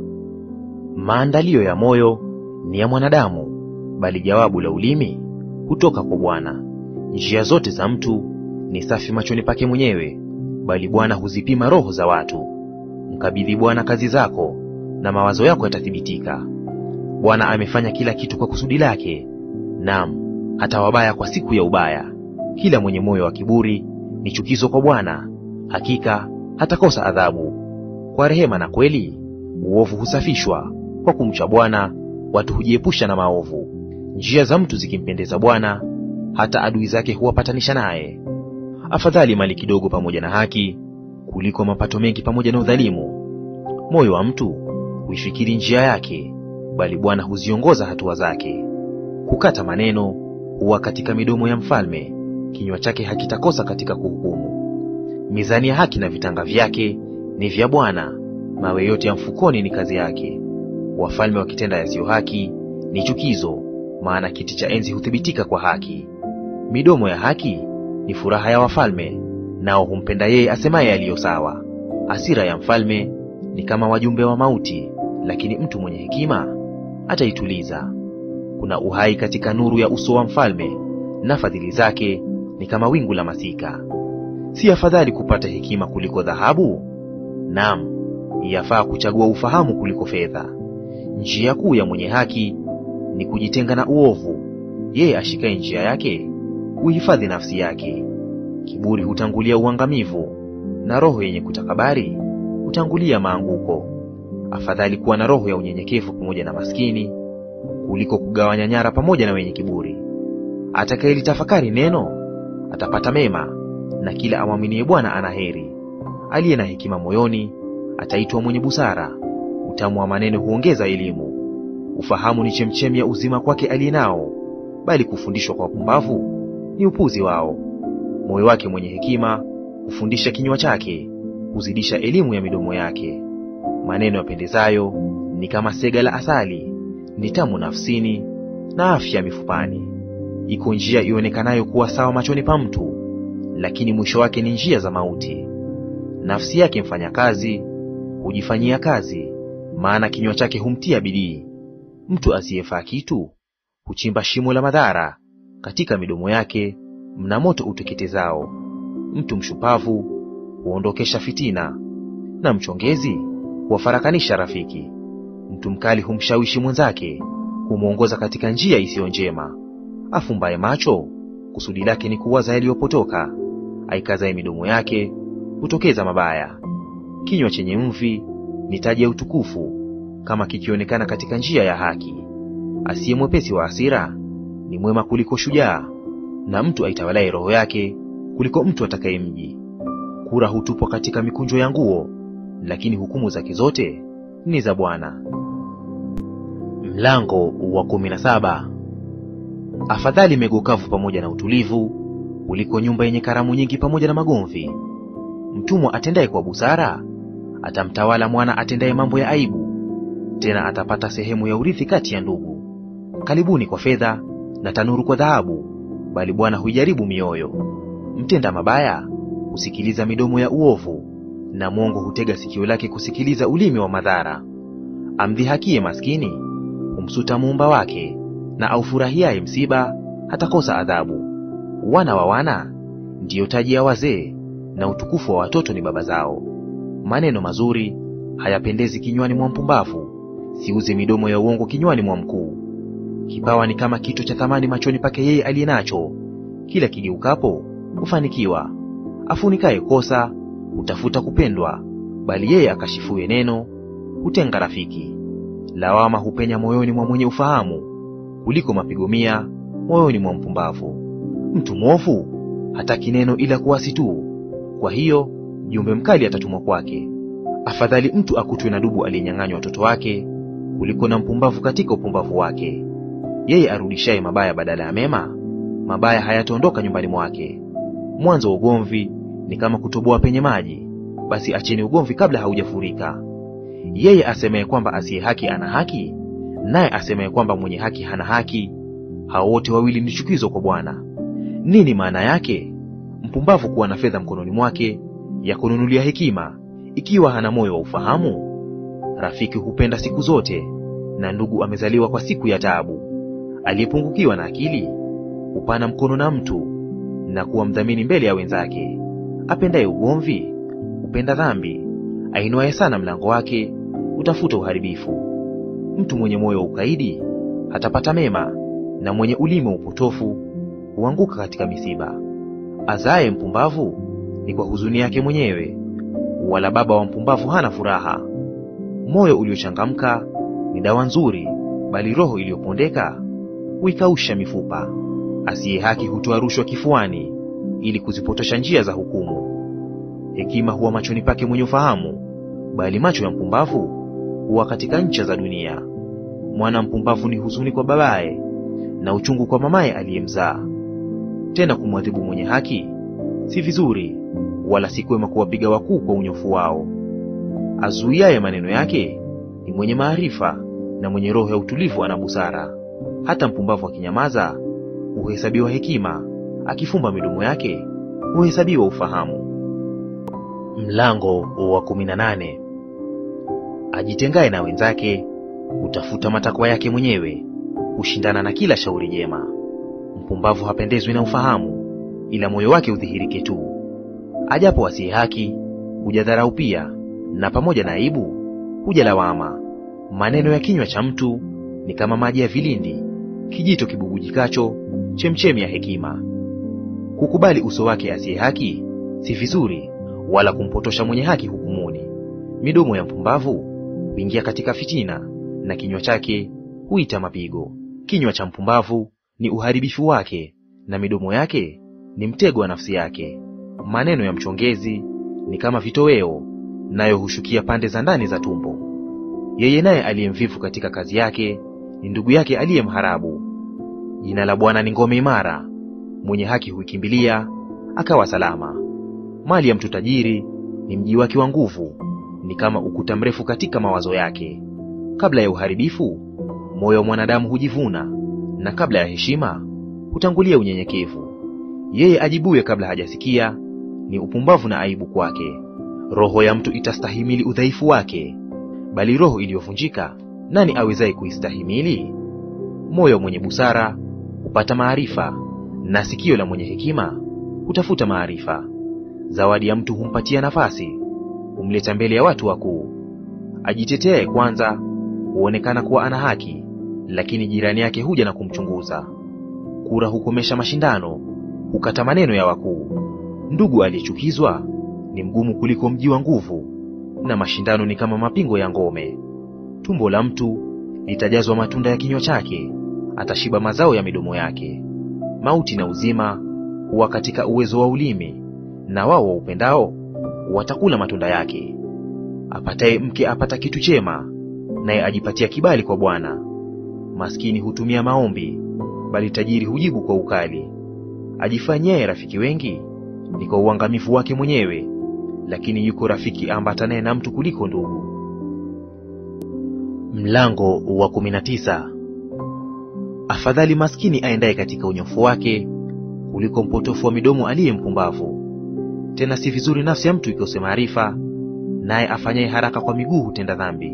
Maandalio ya moyo ni ya mwanadamu, bali jawabu la ulimi hutoka kwa Bwana. Njia zote za mtu ni safi machoni pake mwenyewe, bali Bwana huzipima roho za watu. Mkabidhi Bwana kazi zako, na mawazo yako yatathibitika. Bwana amefanya kila kitu kwa kusudi lake, naam, hata wabaya kwa siku ya ubaya. Kila mwenye moyo wa kiburi ni chukizo kwa Bwana, hakika hatakosa adhabu. Kwa rehema na kweli uovu husafishwa, kwa kumcha Bwana watu hujiepusha na maovu. Njia za mtu zikimpendeza Bwana, hata adui zake huwapatanisha naye. Afadhali mali kidogo pamoja na haki, kuliko mapato mengi pamoja na udhalimu. Moyo wa mtu huifikiri njia yake, bali Bwana huziongoza hatua zake. Kukata maneno huwa katika midomo ya mfalme, kinywa chake hakitakosa katika kuhukumu. Mizani ya haki na vitanga vyake ni vya Bwana, mawe yote ya mfukoni ni kazi yake. Wafalme wakitenda yasiyo haki ni chukizo, maana kiti cha enzi huthibitika kwa haki. Midomo ya haki ni furaha ya wafalme, nao humpenda yeye asemaye yaliyo sawa. Hasira ya mfalme ni kama wajumbe wa mauti, lakini mtu mwenye hekima ataituliza. Kuna uhai katika nuru ya uso wa mfalme, na fadhili zake ni kama wingu la masika. Si afadhali kupata hekima kuliko dhahabu? Naam, yafaa kuchagua ufahamu kuliko fedha. Njia kuu ya mwenye haki ni kujitenga na uovu. Yeye ashikaye njia yake huhifadhi nafsi yake. Kiburi hutangulia uangamivu, na roho yenye kutakabari hutangulia maanguko. Afadhali kuwa na roho ya unyenyekevu pamoja na maskini, kuliko kugawanya nyara pamoja na wenye kiburi. Atakayelitafakari neno atapata mema, na kila amwaminie Bwana ana heri. Aliye na hekima moyoni ataitwa mwenye busara. Utamu wa maneno huongeza elimu. Ufahamu ni chemchemi ya uzima kwake aliye nao, bali kufundishwa kwa wapumbavu ni upuzi wao. Moyo wake mwenye hekima hufundisha kinywa chake, huzidisha elimu ya midomo yake. Maneno yapendezayo ni kama sega la asali, ni tamu nafsini na afya mifupani. Iko njia ionekanayo kuwa sawa machoni pa mtu, lakini mwisho wake ni njia za mauti. Nafsi yake mfanya kazi hujifanyia kazi, maana kinywa chake humtia bidii. Mtu asiyefaa kitu huchimba shimo la madhara, katika midomo yake mna moto uteketezao. Mtu mshupavu huondokesha fitina, na mchongezi huwafarakanisha rafiki. Mtu mkali humshawishi mwenzake, humwongoza katika njia isiyo njema. Afumbaye macho, kusudi lake ni kuwaza yaliyopotoka. Aikazaye midomo yake hutokeza mabaya. Kinywa chenye mvi ni taji ya utukufu, kama kikionekana katika njia ya haki. Asiye mwepesi wa hasira ni mwema kuliko shujaa, na mtu aitawalaye roho yake kuliko mtu atakaye mji. Kura hutupwa katika mikunjo ya nguo, lakini hukumu zake zote ni za Bwana. Mlango wa kumi na saba. Afadhali mego kavu pamoja na utulivu kuliko nyumba yenye karamu nyingi pamoja na magomvi. Mtumwa atendaye kwa busara atamtawala mwana atendaye mambo ya aibu, tena atapata sehemu ya urithi kati ya ndugu. Kalibuni kwa fedha na tanuru kwa dhahabu, bali Bwana huijaribu mioyo. Mtenda mabaya husikiliza midomo ya uovu, na mwongo hutega sikio lake kusikiliza ulimi wa madhara. Amdhihakie maskini humsuta muumba wake, na aufurahiaye msiba hatakosa adhabu. Wana wa wana ndiyo taji ya wazee, na utukufu wa watoto ni baba zao. Maneno mazuri hayapendezi kinywani mwa mpumbavu, siuze midomo ya uongo kinywani mwa mkuu. Kipawa ni kama kito cha thamani machoni pake yeye aliye nacho, kila kigeukapo hufanikiwa. Afunikaye kosa hutafuta kupendwa, bali yeye akashifuye neno hutenga rafiki. Lawama hupenya moyoni mwa mwenye ufahamu, kuliko mapigo mia moyoni mwa mpumbavu. Mtu mwovu hataki neno ila kuasi tu, kwa hiyo mjumbe mkali atatumwa kwake. Afadhali mtu akutwe na dubu aliyenyang'anywa watoto wake, kuliko na mpumbavu katika upumbavu wake. Yeye arudishaye mabaya badala ya mema, mabaya hayataondoka nyumbani mwake. Mwanzo wa ugomvi ni kama kutoboa penye maji, basi acheni ugomvi kabla haujafurika. Yeye asemaye kwamba asiye haki ana haki, naye asemaye kwamba mwenye haki hana haki, hao wote wawili ni chukizo kwa Bwana. Nini maana yake? Mpumbavu kuwa na fedha mkononi mwake ya kununulia hekima, ikiwa hana moyo wa ufahamu. Rafiki hupenda siku zote, na ndugu amezaliwa kwa siku ya taabu. Aliyepungukiwa na akili hupana mkono na mtu, na kuwa mdhamini mbele ya wenzake. Apendaye ugomvi hupenda dhambi, ainuaye sana mlango wake utafuta uharibifu. Mtu mwenye moyo wa ukaidi hatapata mema, na mwenye ulimi wa upotofu huanguka katika misiba. Azaye mpumbavu ni kwa huzuni yake mwenyewe, wala baba wa mpumbavu hana furaha. Moyo uliochangamka ni dawa nzuri, bali roho iliyopondeka huikausha mifupa. Asiye haki hutoa rushwa kifuani, ili kuzipotosha njia za hukumu. Hekima huwa machoni pake mwenye ufahamu, bali macho ya mpumbavu huwa katika ncha za dunia. Mwana mpumbavu ni huzuni kwa babaye, na uchungu kwa mamaye aliyemzaa. Tena kumwadhibu mwenye haki si vizuri, wala si kwema kuwapiga wakuu kwa unyofu wao. Azuiaye maneno yake ni mwenye maarifa, na mwenye roho ya utulivu ana busara. Hata mpumbavu akinyamaza huhesabiwa hekima, akifumba midomo yake huhesabiwa ufahamu. Mlango wa kumi na nane. Ajitengaye na wenzake hutafuta matakwa yake mwenyewe, hushindana na kila shauri jema. Mpumbavu hapendezwi na ufahamu, ila moyo wake udhihirike tu. Ajapo asiye haki huja dharau pia, na pamoja na aibu huja lawama. Maneno ya kinywa cha mtu ni kama maji ya vilindi, kijito kibubujikacho chemchemi ya hekima. Kukubali uso wake asiye haki si vizuri, wala kumpotosha mwenye haki hukumuni. Midomo ya mpumbavu huingia katika fitina, na kinywa chake huita mapigo. Kinywa cha mpumbavu ni uharibifu wake, na midomo yake ni mtego wa nafsi yake. Maneno ya mchongezi ni kama vitoweo, nayo hushukia pande za ndani za tumbo. Yeye naye aliyemvivu katika kazi yake ni ndugu yake aliye mharabu. Jina la Bwana ni ngome imara, mwenye haki huikimbilia akawa salama. Mali ya mtu tajiri ni mji wake wa nguvu, ni kama ukuta mrefu katika mawazo yake. Kabla ya uharibifu moyo wa mwanadamu hujivuna, na kabla ya heshima hutangulia unyenyekevu. Yeye ajibuye kabla hajasikia ni upumbavu na aibu kwake. Roho ya mtu itastahimili udhaifu wake, bali roho iliyovunjika nani awezaye kuistahimili? Moyo mwenye busara hupata maarifa, na sikio la mwenye hekima hutafuta maarifa. Zawadi ya mtu humpatia nafasi, humleta mbele ya watu wakuu. Ajiteteaye kwanza huonekana kuwa ana haki, lakini jirani yake huja na kumchunguza. Kura hukomesha mashindano, hukata maneno ya wakuu. Ndugu aliyechukizwa ni mgumu kuliko mji wa nguvu, na mashindano ni kama mapingo ya ngome. Tumbo la mtu litajazwa matunda ya kinywa chake, atashiba mazao ya midomo yake. Mauti na uzima huwa katika uwezo wa ulimi, na wao waupendao watakula matunda yake. Apataye mke apata kitu chema, naye ajipatia kibali kwa Bwana. Maskini hutumia maombi, bali tajiri hujibu kwa ukali. Ajifanyaye rafiki wengi ni kwa uangamivu wake mwenyewe, lakini yuko rafiki ambatanaye na mtu kuliko ndugu. Mlango wa kumi na tisa. Afadhali maskini aendaye katika unyofu wake kuliko mpotofu wa midomo aliye mpumbavu. Tena si vizuri nafsi ya mtu ikose maarifa, naye afanyaye haraka kwa miguu hutenda dhambi.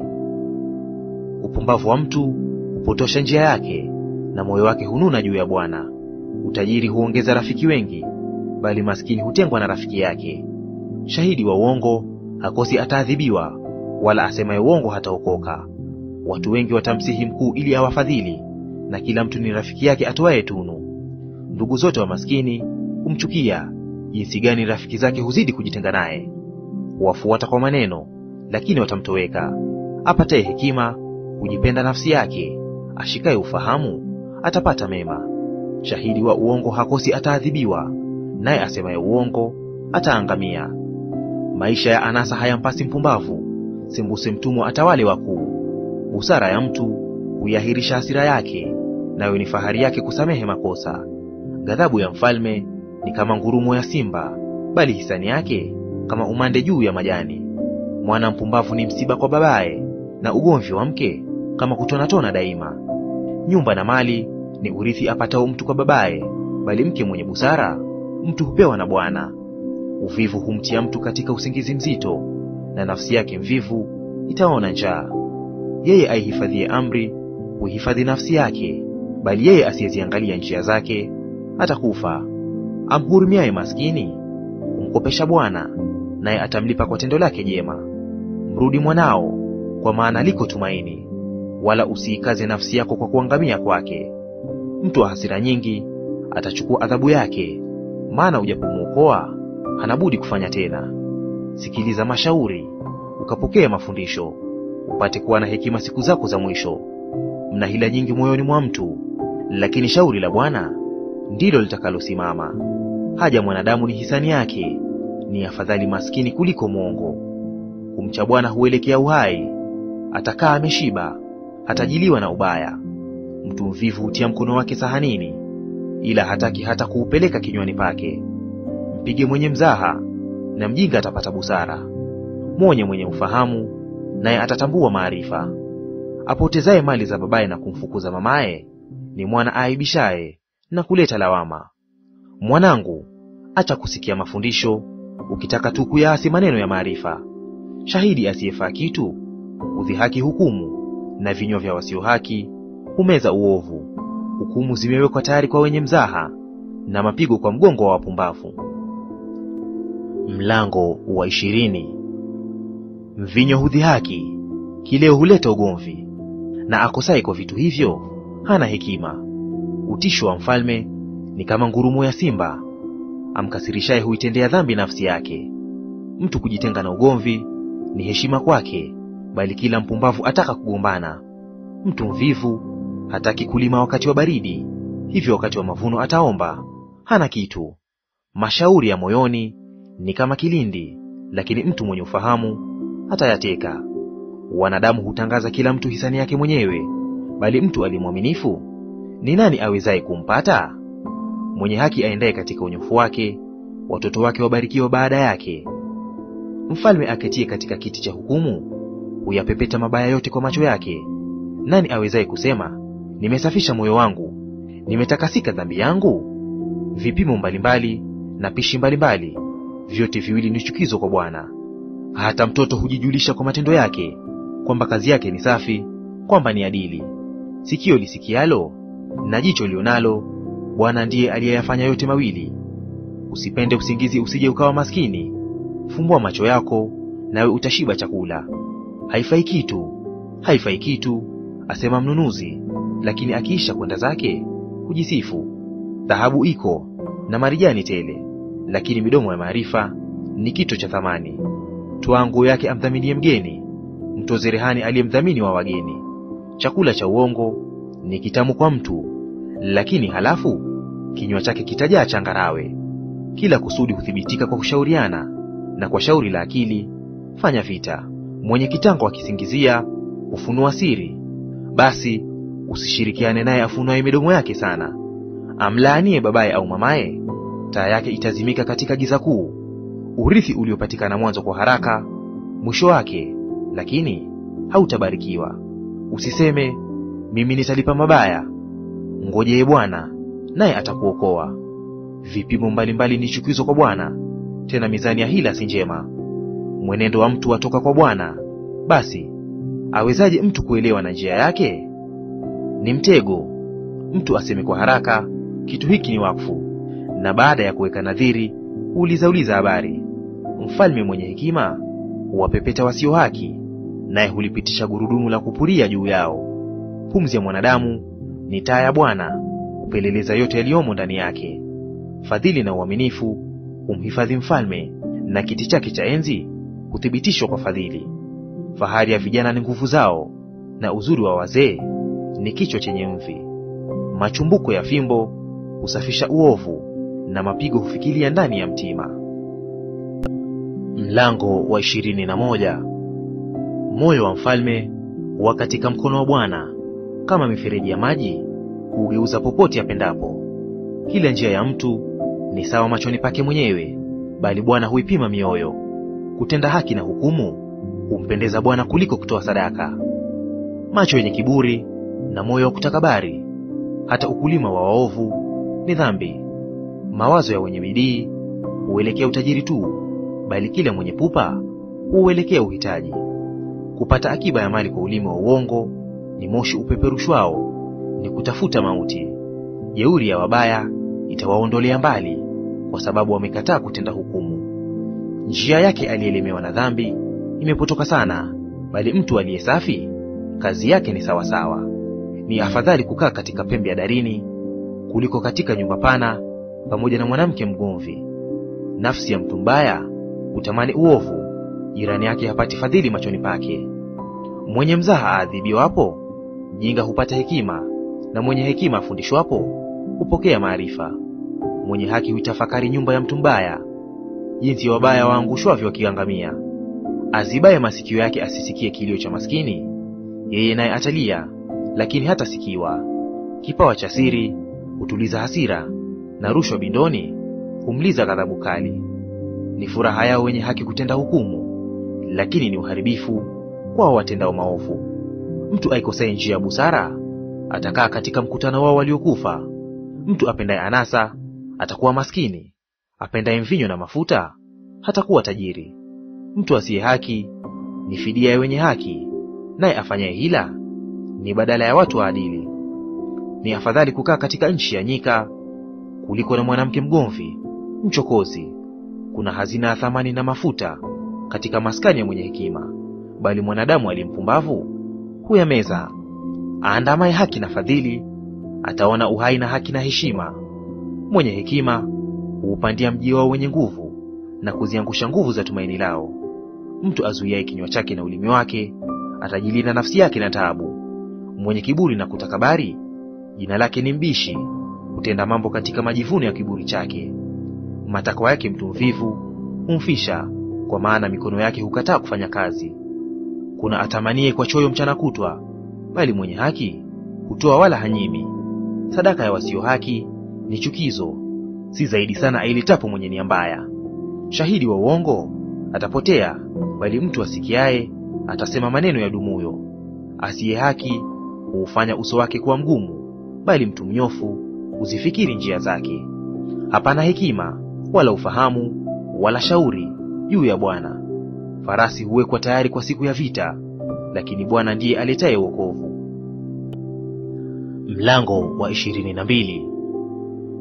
Upumbavu wa mtu hupotosha njia yake, na moyo wake hununa juu ya Bwana. Utajiri huongeza rafiki wengi, bali maskini hutengwa na rafiki yake. Shahidi wa uongo hakosi ataadhibiwa, wala asemaye uongo hataokoka. Watu wengi watamsihi mkuu ili awafadhili, na kila mtu ni rafiki yake atoaye tunu. Ndugu zote wa maskini humchukia, jinsi gani rafiki zake huzidi kujitenga naye. Wafuata kwa maneno, lakini watamtoweka. Apataye hekima hujipenda nafsi yake, ashikaye ufahamu atapata mema. Shahidi wa uongo hakosi ataadhibiwa, naye asemaye uongo ataangamia. Maisha ya anasa hayampasi mpumbavu, sembuse mtumwa atawale wakuu. Busara ya mtu huiahirisha hasira yake, nayo ni fahari yake kusamehe makosa. Ghadhabu ya mfalme ni kama ngurumo ya simba, bali hisani yake kama umande juu ya majani. Mwana mpumbavu ni msiba kwa babaye, na ugomvi wa mke kama kutonatona daima. Nyumba na mali ni urithi apatao mtu kwa babaye, bali mke mwenye busara mtu hupewa na Bwana. Uvivu humtia mtu katika usingizi mzito, na nafsi yake mvivu itaona njaa. Yeye aihifadhie amri huhifadhi nafsi yake, bali yeye asiyeziangalia njia zake atakufa. Amhurumiaye maskini humkopesha Bwana, naye atamlipa kwa tendo lake jema. Mrudi mwanao, kwa maana liko tumaini, wala usiikaze nafsi yako kwa kuangamia kwake. Mtu wa hasira nyingi atachukua adhabu yake, maana ujapomwokoa hana budi kufanya tena. Sikiliza mashauri, ukapokea mafundisho, upate kuwa na hekima siku zako za mwisho. Mna hila nyingi moyoni mwa mtu, lakini shauri la Bwana ndilo litakalosimama. Haja mwanadamu ni hisani yake, ni afadhali maskini kuliko mwongo. Kumcha Bwana huelekea uhai, atakaa ameshiba, hatajiliwa na ubaya. Mtu mvivu hutia mkono wake sahanini, ila hataki hata kuupeleka kinywani pake. Mpige mwenye mzaha, na mjinga atapata busara. Mwonye mwenye ufahamu, naye atatambua maarifa. Apotezaye mali za babaye na kumfukuza mamaye ni mwana aibishaye na kuleta lawama. Mwanangu, acha kusikia mafundisho, ukitaka tu kuyaasi maneno ya maarifa. Shahidi asiyefaa kitu udhihaki hukumu, na vinywa vya wasio haki humeza uovu. Hukumu zimewekwa tayari kwa wenye mzaha, na mapigo kwa mgongo wa wapumbavu. Mlango wa ishirini. Mvinyo hudhihaki, kileo huleta ugomvi, na akosaye kwa vitu hivyo hana hekima. Utisho wa mfalme ni kama ngurumo ya simba, amkasirishaye huitendea dhambi nafsi yake. Mtu kujitenga na ugomvi ni heshima kwake, bali kila mpumbavu ataka kugombana. Mtu mvivu hataki kulima wakati wa baridi, hivyo wakati wa mavuno ataomba, hana kitu. Mashauri ya moyoni ni kama kilindi, lakini mtu mwenye ufahamu hatayateka. Wanadamu hutangaza kila mtu hisani yake mwenyewe, bali mtu alimwaminifu ni nani awezaye kumpata? Mwenye haki aendaye katika unyofu wake, watoto wake wabarikiwa baada yake. Mfalme aketie katika kiti cha hukumu huyapepeta mabaya yote kwa macho yake. Nani awezaye kusema, nimesafisha moyo wangu, nimetakasika dhambi yangu? Vipimo mbalimbali na pishi mbalimbali, vyote viwili ni chukizo kwa Bwana. Hata mtoto hujijulisha kwa matendo yake, kwamba kazi yake ni safi, kwamba ni adili. Sikio lisikialo na jicho lionalo Bwana ndiye aliyeyafanya yote mawili. Usipende usingizi usije ukawa maskini. Fumbua macho yako, nawe utashiba chakula. Haifai kitu, haifai kitu, asema mnunuzi, lakini akiisha kwenda zake hujisifu. Dhahabu iko na marijani tele, lakini midomo ya maarifa ni kito cha thamani. Toa nguo yake amdhaminie mgeni, mtoze rehani aliyemdhamini wa wageni. Chakula cha uongo ni kitamu kwa mtu, lakini halafu kinywa chake kitajaa changarawe. Kila kusudi huthibitika kwa kushauriana, na kwa shauri la akili fanya vita. Mwenye kitango akisingizia hufunua siri, basi usishirikiane naye afunuaye midomo yake sana. Amlaanie babaye au mamaye, taa yake itazimika katika giza kuu. Urithi uliopatikana mwanzo kwa haraka, mwisho wake lakini hautabarikiwa. Usiseme, mimi nitalipa mabaya. Ngojee Bwana, naye atakuokoa. Vipimo mbalimbali ni chukizo kwa Bwana, tena mizani ya hila si njema. Mwenendo wa mtu watoka kwa Bwana, basi awezaje mtu kuelewa na njia yake? Ni mtego mtu aseme kwa haraka, kitu hiki ni wakfu, na baada ya kuweka nadhiri huuliza uliza habari. Mfalme mwenye hekima huwapepeta wasio haki, naye hulipitisha gurudumu la kupuria juu yao. Pumzi ya mwanadamu ni taa ya Bwana, hupeleleza yote yaliyomo ndani yake. Fadhili na uaminifu humhifadhi mfalme, na kiti chake cha enzi huthibitishwa kwa fadhili. Fahari ya vijana ni nguvu zao, na uzuri wa wazee ni kichwa chenye mvi. Machumbuko ya fimbo husafisha uovu, na mapigo hufikiria ndani ya mtima. Mlango wa ishirini na moja. Moyo wa mfalme huwa katika mkono wa Bwana, kama mifereji ya maji hugeuza popote apendapo. Kila njia ya mtu ni sawa machoni pake mwenyewe, bali Bwana huipima mioyo. Kutenda haki na hukumu humpendeza Bwana kuliko kutoa sadaka. Macho yenye kiburi na moyo wa kutakabari, hata ukulima wa waovu ni dhambi. Mawazo ya wenye bidii huelekea utajiri tu, bali kila mwenye pupa huelekea uhitaji. Kupata akiba ya mali kwa ulimi wa uongo ni moshi upeperushwao, ni kutafuta mauti. Jeuri ya wabaya itawaondolea mbali, kwa sababu wamekataa kutenda hukumu. Njia yake aliyelemewa na dhambi imepotoka sana, bali mtu aliye safi kazi yake ni sawasawa. Ni afadhali kukaa katika pembe ya darini kuliko katika nyumba pana pamoja na mwanamke mgomvi. Nafsi ya mtu mbaya hutamani uovu, jirani yake hapati fadhili machoni pake. Mwenye mzaha aadhibiwapo, mjinga hupata hekima, na mwenye hekima afundishwapo hupokea maarifa. Mwenye haki huitafakari nyumba ya mtu mbaya, jinsi wabaya waangushwavyo wakiangamia. Azibaye masikio yake asisikie kilio cha maskini, yeye naye atalia, lakini hatasikiwa. Kipawa cha siri hutuliza hasira, na rushwa bindoni humliza ghadhabu kali. Ni furaha yao wenye haki kutenda hukumu, lakini ni uharibifu kwao watendao maovu. Mtu aikosaye njia ya busara atakaa katika mkutano wao waliokufa. Mtu apendaye anasa atakuwa maskini, apendaye mvinyo na mafuta hatakuwa tajiri. Mtu asiye haki ni fidia ya wenye haki, naye afanyaye hila ni badala ya watu waadili. Ni afadhali kukaa katika nchi ya nyika kuliko na mwanamke mgomvi mchokozi. Kuna hazina ya thamani na mafuta katika maskani ya mwenye hekima, bali mwanadamu aliyempumbavu huyameza. Aandamaye haki na fadhili ataona uhai na haki na heshima. Mwenye hekima huupandia mji wao wenye nguvu, na kuziangusha nguvu za tumaini lao. Mtu azuiaye kinywa chake na ulimi wake atajilinda nafsi yake na taabu. Mwenye kiburi na kutakabari, jina lake ni mbishi, hutenda mambo katika majivuno ya kiburi chake. Matakwa yake mtu mvivu humfisha, kwa maana mikono yake hukataa kufanya kazi. Kuna atamanie kwa choyo mchana kutwa, bali mwenye haki hutoa wala hanyimi. Sadaka ya wasio haki ni chukizo, si zaidi sana ailitapo mwenye nia mbaya. Shahidi wa uongo atapotea, bali mtu asikiaye atasema maneno ya dumuyo. Asiye haki huufanya uso wake kuwa mgumu, bali mtu mnyofu huzifikiri njia zake. Hapana hekima wala ufahamu wala shauri juu ya Bwana. Farasi huwekwa tayari kwa siku ya vita, lakini Bwana ndiye aletaye wokovu. Mlango wa ishirini na mbili.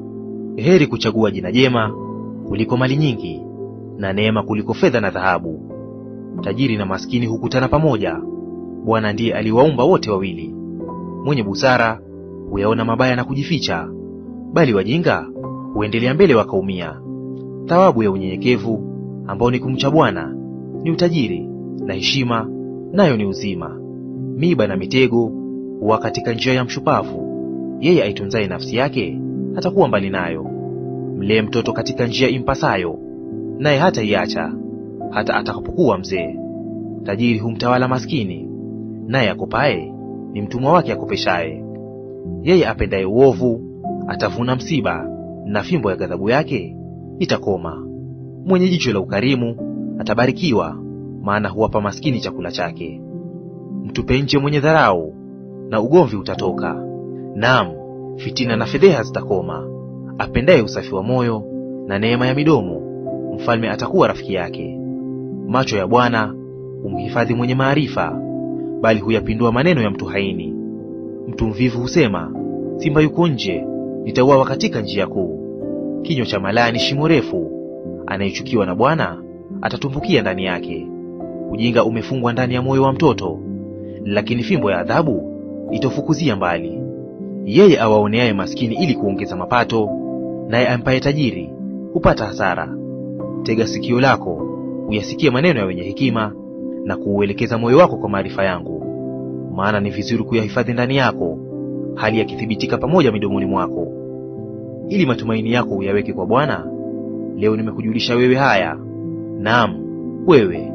Heri kuchagua jina jema kuliko mali nyingi, na neema kuliko fedha na dhahabu. Tajiri na maskini hukutana pamoja, Bwana ndiye aliwaumba wote wawili. Mwenye busara huyaona mabaya na kujificha, bali wajinga huendelea mbele wakaumia. Thawabu ya unyenyekevu ambao ni kumcha Bwana ni utajiri, na heshima nayo ni uzima. Miiba na mitego huwa katika njia ya mshupavu, yeye aitunzaye nafsi yake hatakuwa mbali nayo. Mlee mtoto katika njia impasayo, naye hataiacha hata atakapokuwa mzee. Tajiri humtawala maskini, naye akopaye ni mtumwa wake akopeshaye. Yeye apendaye uovu atavuna msiba, na fimbo ya ghadhabu yake itakoma. Mwenye jicho la ukarimu atabarikiwa, maana huwapa maskini chakula chake. Mtupe nje mwenye dharau, na ugomvi utatoka. Naam, fitina na fedheha zitakoma. Apendaye usafi wa moyo na neema ya midomo, mfalme atakuwa rafiki yake. Macho ya Bwana humhifadhi mwenye maarifa, bali huyapindua maneno ya mtu haini. Mtu mvivu husema, simba yuko nje, nitauawa katika njia kuu. Kinywa cha malaya ni shimo refu, anayechukiwa na Bwana atatumbukia ndani yake. Ujinga umefungwa ndani ya moyo wa mtoto, lakini fimbo ya adhabu itofukuzia mbali. Yeye awaoneaye maskini ili kuongeza mapato, naye ampaye tajiri hupata hasara. Tega sikio lako uyasikie maneno ya wenye hekima, na kuuelekeza moyo wako kwa maarifa yangu. Maana ni vizuri kuyahifadhi ndani yako, hali yakithibitika pamoja midomoni mwako. Ili matumaini yako uyaweke kwa Bwana, leo nimekujulisha wewe haya, naam wewe.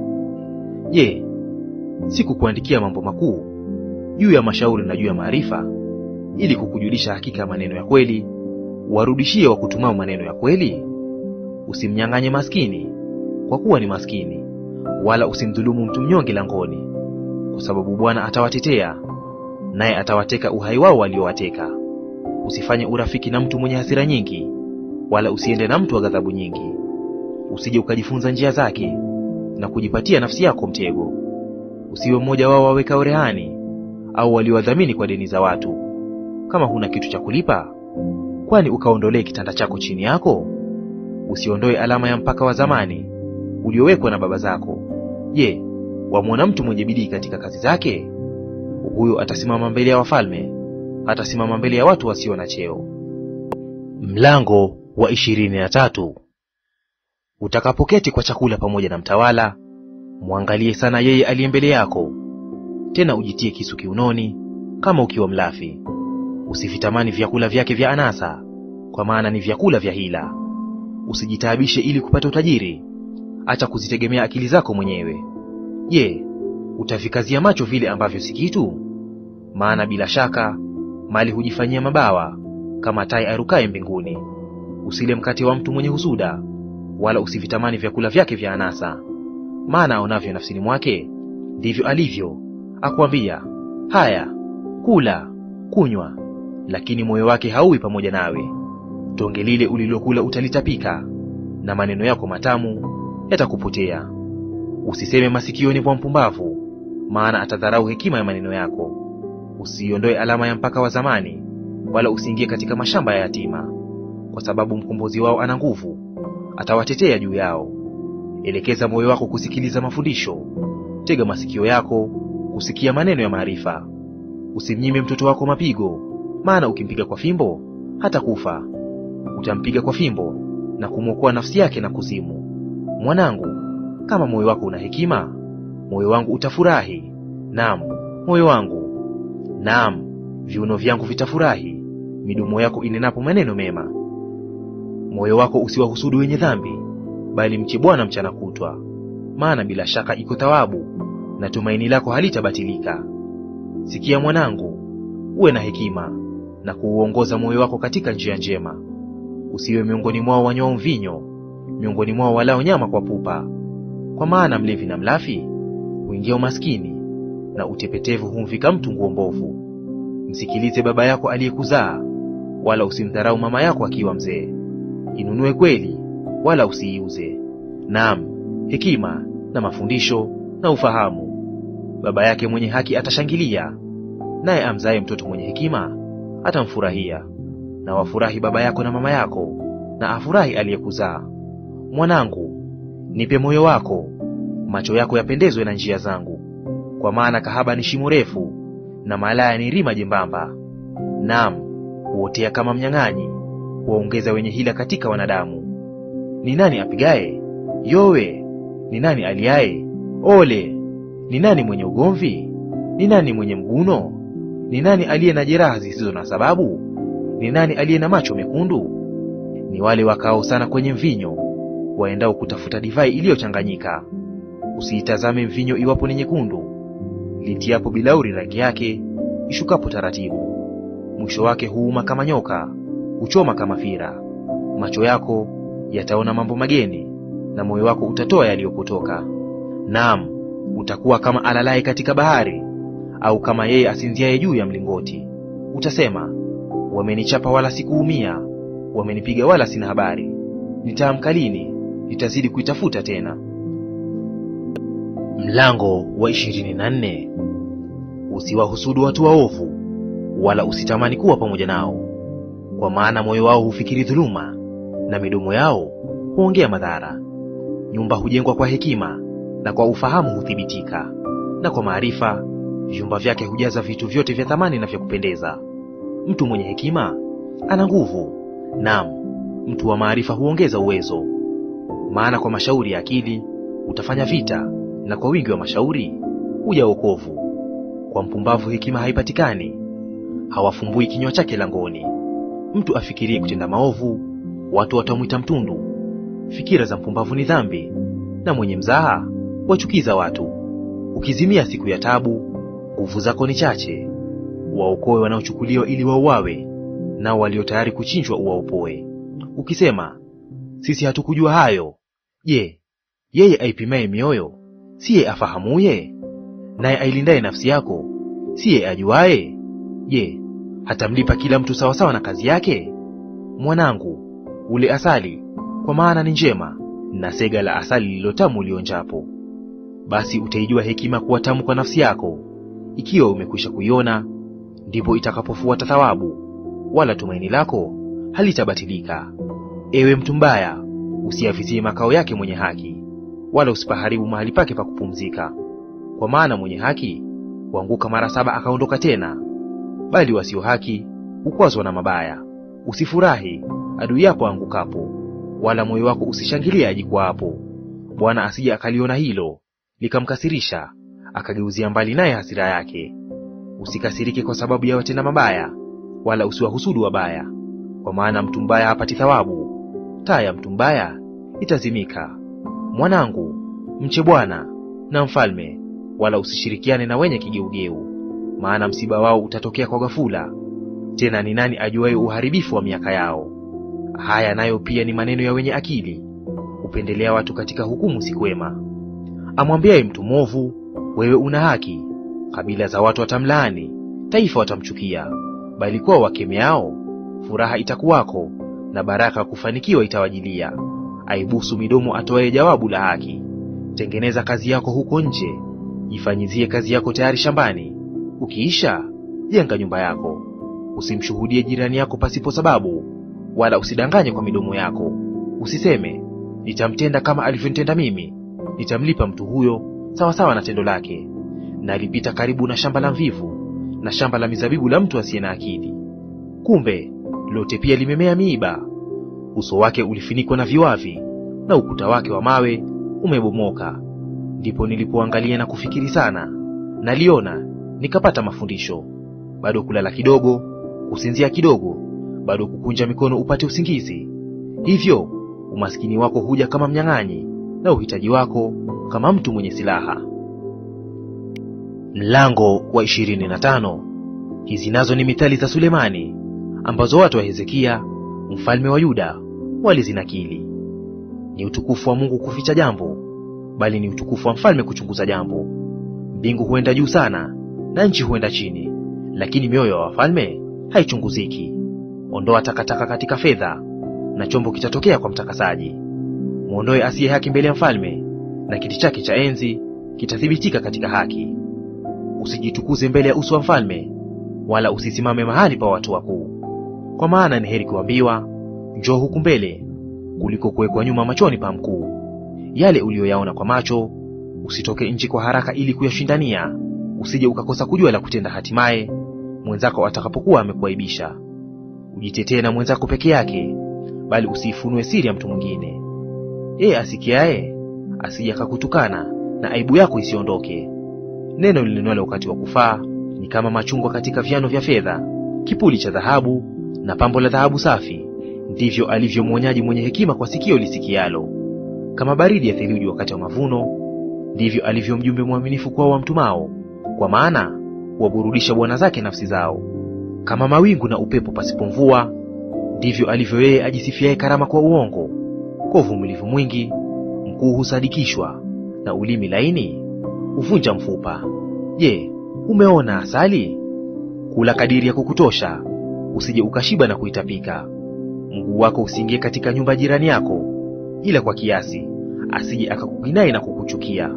Je, sikukuandikia mambo makuu juu ya mashauri na juu ya maarifa, ili kukujulisha hakika ya maneno ya kweli, warudishie wakutumao maneno ya kweli? Usimnyang'anye maskini, kwa kuwa ni maskini, wala usimdhulumu mtu mnyonge langoni, kwa sababu Bwana atawatetea, naye atawateka uhai wao waliowateka. Usifanye urafiki na mtu mwenye hasira nyingi, wala usiende na mtu wa ghadhabu nyingi. Usije ukajifunza njia zake na kujipatia nafsi yako mtego. Usiwe mmoja wao wawekao rehani, au waliowadhamini kwa deni za watu. Kama huna kitu cha kulipa, kwani ukaondolee kitanda chako chini yako? Usiondoe alama ya mpaka wa zamani uliowekwa na baba zako. Je, wamwona mtu mwenye bidii katika kazi zake? Huyo atasimama mbele ya wafalme, atasimama mbele ya watu wasio na cheo. Mlango wa ishirini na tatu. Utakapoketi kwa chakula pamoja na mtawala, mwangalie sana yeye aliye mbele yako, tena ujitie kisu kiunoni kama ukiwa mlafi. Usivitamani vyakula vyake vya anasa, kwa maana ni vyakula vya hila. Usijitaabishe ili kupata utajiri, acha kuzitegemea akili zako mwenyewe. Je, utavikazia macho vile ambavyo si kitu? Maana bila shaka mali hujifanyia mabawa, kama tai arukaye mbinguni. Usile mkate wa mtu mwenye husuda, wala usivitamani vyakula vyake vya anasa. Maana aonavyo nafsini mwake ndivyo alivyo. Akwambia, haya, kula, kunywa, lakini moyo wake hauwi pamoja nawe. Tonge lile ulilokula utalitapika, na maneno yako matamu yatakupotea. Usiseme masikioni mwa mpumbavu, maana atadharau hekima ya maneno yako. Usiondoe alama ya mpaka wa zamani, wala usiingie katika mashamba ya yatima, kwa sababu mkombozi wao ana nguvu, atawatetea juu yao. Elekeza moyo wako kusikiliza mafundisho, tega masikio yako kusikia maneno ya maarifa. Usimnyime mtoto wako mapigo, maana ukimpiga kwa fimbo hata kufa. Utampiga kwa fimbo na kumwokoa nafsi yake na kuzimu. Mwanangu, kama moyo wako una hekima, moyo wangu utafurahi, naam, moyo wangu. Naam, viuno vyangu vitafurahi, midomo yako inenapo maneno mema. Moyo wako usiwahusudu wenye dhambi, bali mche Bwana mchana kutwa. Maana bila shaka iko thawabu, na tumaini lako halitabatilika. Sikia mwanangu, uwe na hekima, na kuuongoza moyo wako katika njia njema. Usiwe miongoni mwao wanywao mvinyo, miongoni mwao walao nyama kwa pupa. Kwa maana mlevi na mlafi huingia umaskini, na utepetevu humvika mtu nguo mbovu. Msikilize baba yako aliyekuzaa, wala usimdharau mama yako akiwa mzee. Inunue kweli, wala usiiuze. Naam, hekima na mafundisho na ufahamu. Baba yake mwenye haki atashangilia, naye amzaye mtoto mwenye hekima atamfurahia. Na wafurahi baba yako na mama yako, na afurahi aliyekuzaa. Mwanangu, nipe moyo wako, macho yako yapendezwe na njia zangu. Kwa maana kahaba ni shimo refu, na malaya ni rima jembamba. Naam, huotea kama mnyang'anyi, huwaongeza wenye hila katika wanadamu. Ni nani apigaye? Yowe! Ni nani aliaye? Ole! Ni nani mwenye ugomvi? Ni nani mwenye mguno? Ni nani aliye na jeraha zisizo na sababu? Ni nani aliye na macho mekundu? Ni wale wakao sana kwenye mvinyo, waendao kutafuta divai iliyochanganyika. Usiitazame mvinyo iwapo ni nyekundu, litiapo bilauri rangi yake, ishukapo taratibu. Mwisho wake huuma kama nyoka, huchoma kama fira. Macho yako yataona mambo mageni, na moyo wako utatoa yaliyopotoka. Naam, utakuwa kama alalaye katika bahari, au kama yeye asinziaye juu ya mlingoti. Utasema, wamenichapa wala sikuumia, wamenipiga wala sina habari. Nitaamka lini? Nitazidi kuitafuta tena. Mlango wa ishirini na nne. Usiwahusudu watu waovu, wala usitamani kuwa pamoja nao, kwa maana moyo wao hufikiri dhuluma, na midomo yao huongea madhara. Nyumba hujengwa kwa hekima, na kwa ufahamu huthibitika, na kwa maarifa vyumba vyake hujaza vitu vyote vya thamani na vya kupendeza. Mtu mwenye hekima ana nguvu, naam, mtu wa maarifa huongeza uwezo. Maana kwa mashauri ya akili utafanya vita, na kwa wingi wa mashauri huja wokovu. Kwa mpumbavu hekima haipatikani, hawafumbui kinywa chake langoni. Mtu afikirie kutenda maovu, watu watamwita mtundu. Fikira za mpumbavu ni dhambi, na mwenye mzaha wachukiza watu. Ukizimia siku ya tabu, nguvu zako ni chache. Waokoe wanaochukuliwa ili wauawe, nao walio tayari kuchinjwa uwaopoe. Ukisema, sisi hatukujua hayo, je, yeye aipimaye mioyo siye afahamuye? Naye ailindaye nafsi yako siye ajuaye? Je, hatamlipa kila mtu sawasawa na kazi yake? Mwanangu, ule asali, kwa maana ni njema, na sega la asali lililotamu ulionjapo. Basi utaijua hekima kuwa tamu kwa nafsi yako. Ikiwa umekwisha kuiona, ndipo itakapofuata thawabu, wala tumaini lako halitabatilika. Ewe mtu mbaya, usiyavizie makao yake mwenye haki, wala usipaharibu mahali pake pa kupumzika. Kwa maana mwenye haki huanguka mara saba akaondoka tena, bali wasio haki hukwazwa na mabaya. Usifurahi adui yako angukapo, wala moyo wako usishangilie ajikwaapo. Bwana asije akaliona hilo likamkasirisha, akageuzia mbali naye hasira yake. Usikasirike kwa sababu ya watenda mabaya, wala usiwahusudu wabaya, kwa maana mtu mbaya hapati thawabu. Taa ya mtu mbaya itazimika. Mwanangu, mche Bwana na mfalme, wala usishirikiane na wenye kigeugeu, maana msiba wao utatokea kwa ghafula. Tena ni nani ajuaye uharibifu wa miaka yao? Haya nayo pia ni maneno ya wenye akili, kupendelea watu katika hukumu si kwema. Amwambiaye mtu mwovu, wewe una haki, kabila za watu watamlaani, taifa watamchukia. Bali kwa wakemeao, furaha itakuwako, na baraka kufanikiwa itawajilia. Aibusu midomo atoaye jawabu la haki. Tengeneza kazi yako huko nje, jifanyizie kazi yako tayari shambani. Ukiisha, jenga nyumba yako. Usimshuhudie jirani yako pasipo sababu, wala usidanganye kwa midomo yako. Usiseme, nitamtenda kama alivyonitenda mimi, nitamlipa mtu huyo sawa sawa na tendo lake. Na alipita karibu na shamba la mvivu, na shamba la mizabibu la mtu asiye na akili. Kumbe lote pia limemea miiba. Uso wake ulifinikwa na viwavi, na ukuta wake wa mawe umebomoka. Ndipo nilipoangalia na kufikiri sana, naliona nikapata mafundisho. Bado kulala kidogo, kusinzia kidogo, bado kukunja mikono upate usingizi. Hivyo umaskini wako huja kama mnyang'anyi, na uhitaji wako kama mtu mwenye silaha. Mlango wa ishirini na tano. Hizi nazo ni mithali za Sulemani, ambazo watu wa Hezekia mfalme wa Yuda walizinakili. Ni utukufu wa Mungu kuficha jambo, bali ni utukufu wa mfalme kuchunguza jambo. Mbingu huenda juu sana, na nchi huenda chini, lakini mioyo ya wafalme haichunguziki. Ondoa takataka katika fedha, na chombo kitatokea kwa mtakasaji. Muondoe asiye haki mbele ya mfalme, na kiti chake cha enzi kitathibitika katika haki. Usijitukuze mbele ya uso wa mfalme, wala usisimame mahali pa watu wakuu. Kwa maana ni heri kuambiwa, njoo huku mbele, kuliko kuwekwa nyuma machoni pa mkuu. Yale uliyoyaona kwa macho usitoke nje kwa haraka ili kuyashindania, usije ukakosa kujua la kutenda hatimaye mwenzako atakapokuwa amekuaibisha. Ujitetee na mwenzako peke yake, bali usiifunue siri ya mtu mwingine. Yeye asikiaye asije akakutukana na aibu yako isiondoke. Neno lilinenalo wakati wa kufaa ni kama machungwa katika viano vya fedha, kipuli cha dhahabu na pambo la dhahabu safi. Ndivyo alivyo mwonyaji mwenye hekima kwa sikio lisikialo. Kama baridi ya theluji wakati wa mavuno, ndivyo alivyo mjumbe mwaminifu kwa wamtumao, kwa maana waburudisha bwana zake nafsi zao. Kama mawingu na upepo pasipo mvua, ndivyo alivyo yeye ajisifiaye karama kwa uongo. Kwa uvumilivu mwingi mkuu husadikishwa, na ulimi laini huvunja mfupa. Je, umeona asali? Kula kadiri ya kukutosha, usije ukashiba na kuitapika. Mguu wako usiingie katika nyumba jirani yako, ila kwa kiasi, asije akakukinai na kukuchukia.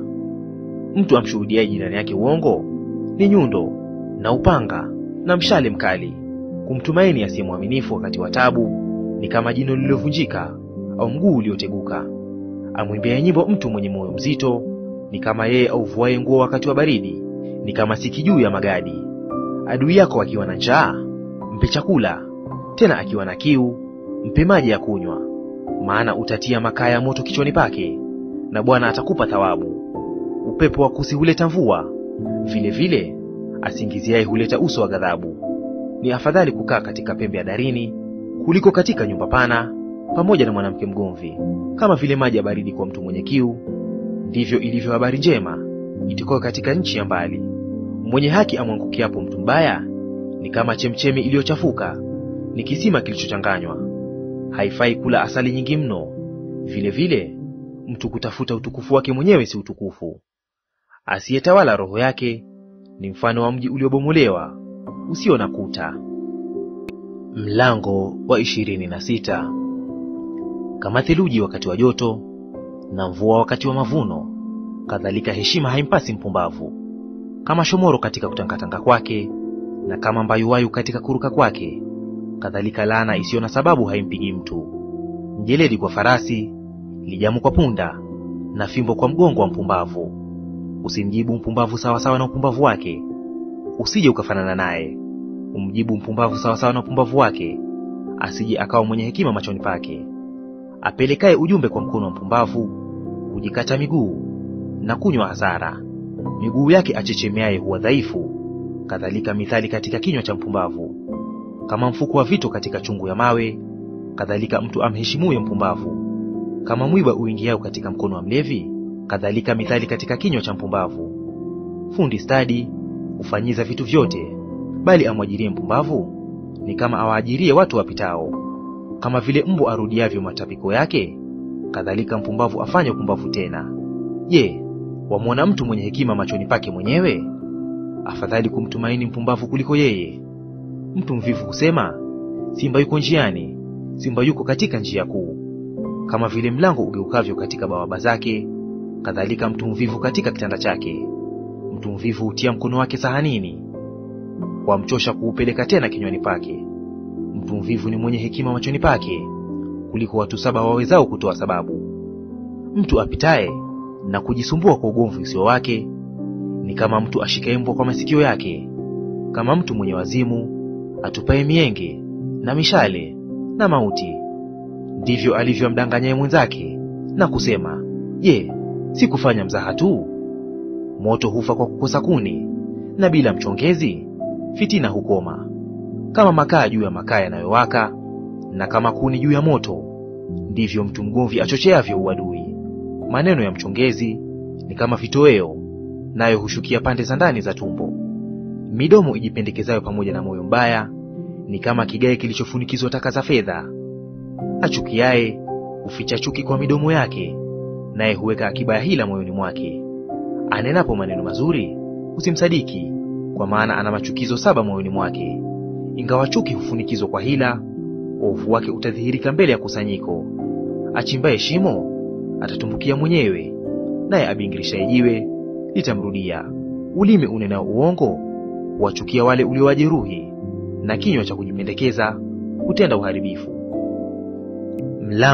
Mtu amshuhudiaye jirani yake uongo ni nyundo na upanga na mshale mkali. Kumtumaini asiye mwaminifu wakati wa taabu ni kama jino lililovunjika au mguu ulioteguka. Amwimbiaye nyimbo mtu mwenye moyo mzito ni kama yeye auvuaye nguo wakati wa baridi, ni kama siki juu ya magadi. Adui yako akiwa na njaa, mpe chakula, tena akiwa na kiu, mpe maji ya kunywa. Maana utatia makaa ya moto kichwani pake, na Bwana atakupa thawabu. Upepo wa kusi huleta mvua, vile vile asingiziaye huleta uso wa ghadhabu. Ni afadhali kukaa katika pembe ya darini kuliko katika nyumba pana pamoja na mwanamke mgomvi. Kama vile maji ya baridi kwa mtu mwenye kiu, ndivyo ilivyo habari njema itokayo katika nchi ya mbali. Mwenye haki amwangukiapo mtu mbaya ni kama chemchemi iliyochafuka, ni kisima kilichochanganywa. Haifai kula asali nyingi mno, vile vile mtu kutafuta utukufu wake mwenyewe si utukufu. Asiyetawala roho yake ni mfano wa mji uliobomolewa usio na kuta. Mlango wa ishirini na sita. Kama theluji wakati wa joto na mvua wakati wa mavuno, kadhalika heshima haimpasi mpumbavu. Kama shomoro katika kutangatanga kwake, na kama mbayuwayu katika kuruka kwake, kadhalika laana isiyo na sababu haimpigi mtu. Mjeledi kwa farasi, lijamu kwa punda, na fimbo kwa mgongo wa mpumbavu. Usimjibu mpumbavu sawa sawa na upumbavu wake, usije ukafanana naye. Umjibu mpumbavu sawa sawa na upumbavu wake, asije akawa mwenye hekima machoni pake. Apelekaye ujumbe kwa mkono wa mpumbavu hujikata miguu na kunywa hasara. Miguu yake achechemeaye huwa dhaifu, kadhalika mithali katika kinywa cha mpumbavu. Kama mfuko wa vito katika chungu ya mawe, kadhalika mtu amheshimuye mpumbavu. Kama mwiba uingiao katika mkono wa mlevi, kadhalika mithali katika kinywa cha mpumbavu. Fundi stadi hufanyiza vitu vyote, bali amwajirie mpumbavu ni kama awaajirie watu wapitao. Kama vile mbu arudiavyo matapiko yake, kadhalika mpumbavu afanye upumbavu tena. Je, wamwona mtu mwenye hekima machoni pake mwenyewe? Afadhali kumtumaini mpumbavu kuliko yeye. Mtu mvivu husema, simba yuko njiani, simba yuko katika njia kuu. Kama vile mlango ugeukavyo katika bawaba zake, kadhalika mtu mvivu katika kitanda chake. Mtu mvivu hutia mkono wake sahanini, wamchosha kuupeleka tena kinywani pake. Mtu mvivu ni mwenye hekima machoni pake kuliko watu saba wawezao kutoa sababu. Mtu apitaye na kujisumbua kwa ugomvi usio wake ni kama mtu ashikaye mbwa kwa masikio yake. Kama mtu mwenye wazimu atupaye mienge na mishale na mauti, ndivyo alivyo mdanganyaye mwenzake na kusema, je, si kufanya mzaha tu? Moto hufa kwa kukosa kuni, na bila mchongezi fitina hukoma. Kama makaa juu ya makaa yanayowaka, na kama kuni juu ya moto, ndivyo mtu mgomvi achocheavyo uadui. Maneno ya mchongezi ni kama vitoweo, nayo hushukia pande za ndani za tumbo. Midomo ijipendekezayo pamoja na moyo mbaya ni kama kigae kilichofunikizwa taka za fedha. Achukiaye huficha chuki kwa midomo yake, naye huweka akiba ya hila moyoni mwake. Anenapo maneno mazuri usimsadiki, kwa maana ana machukizo saba moyoni mwake. Ingawa chuki hufunikizwa kwa hila, uovu wake utadhihirika mbele ya kusanyiko. Achimbaye shimo atatumbukia mwenyewe, naye abingirishaye jiwe litamrudia. Ulimi unenao uongo wachukia wale uliowajeruhi, na kinywa cha kujipendekeza hutenda uharibifu. Mlango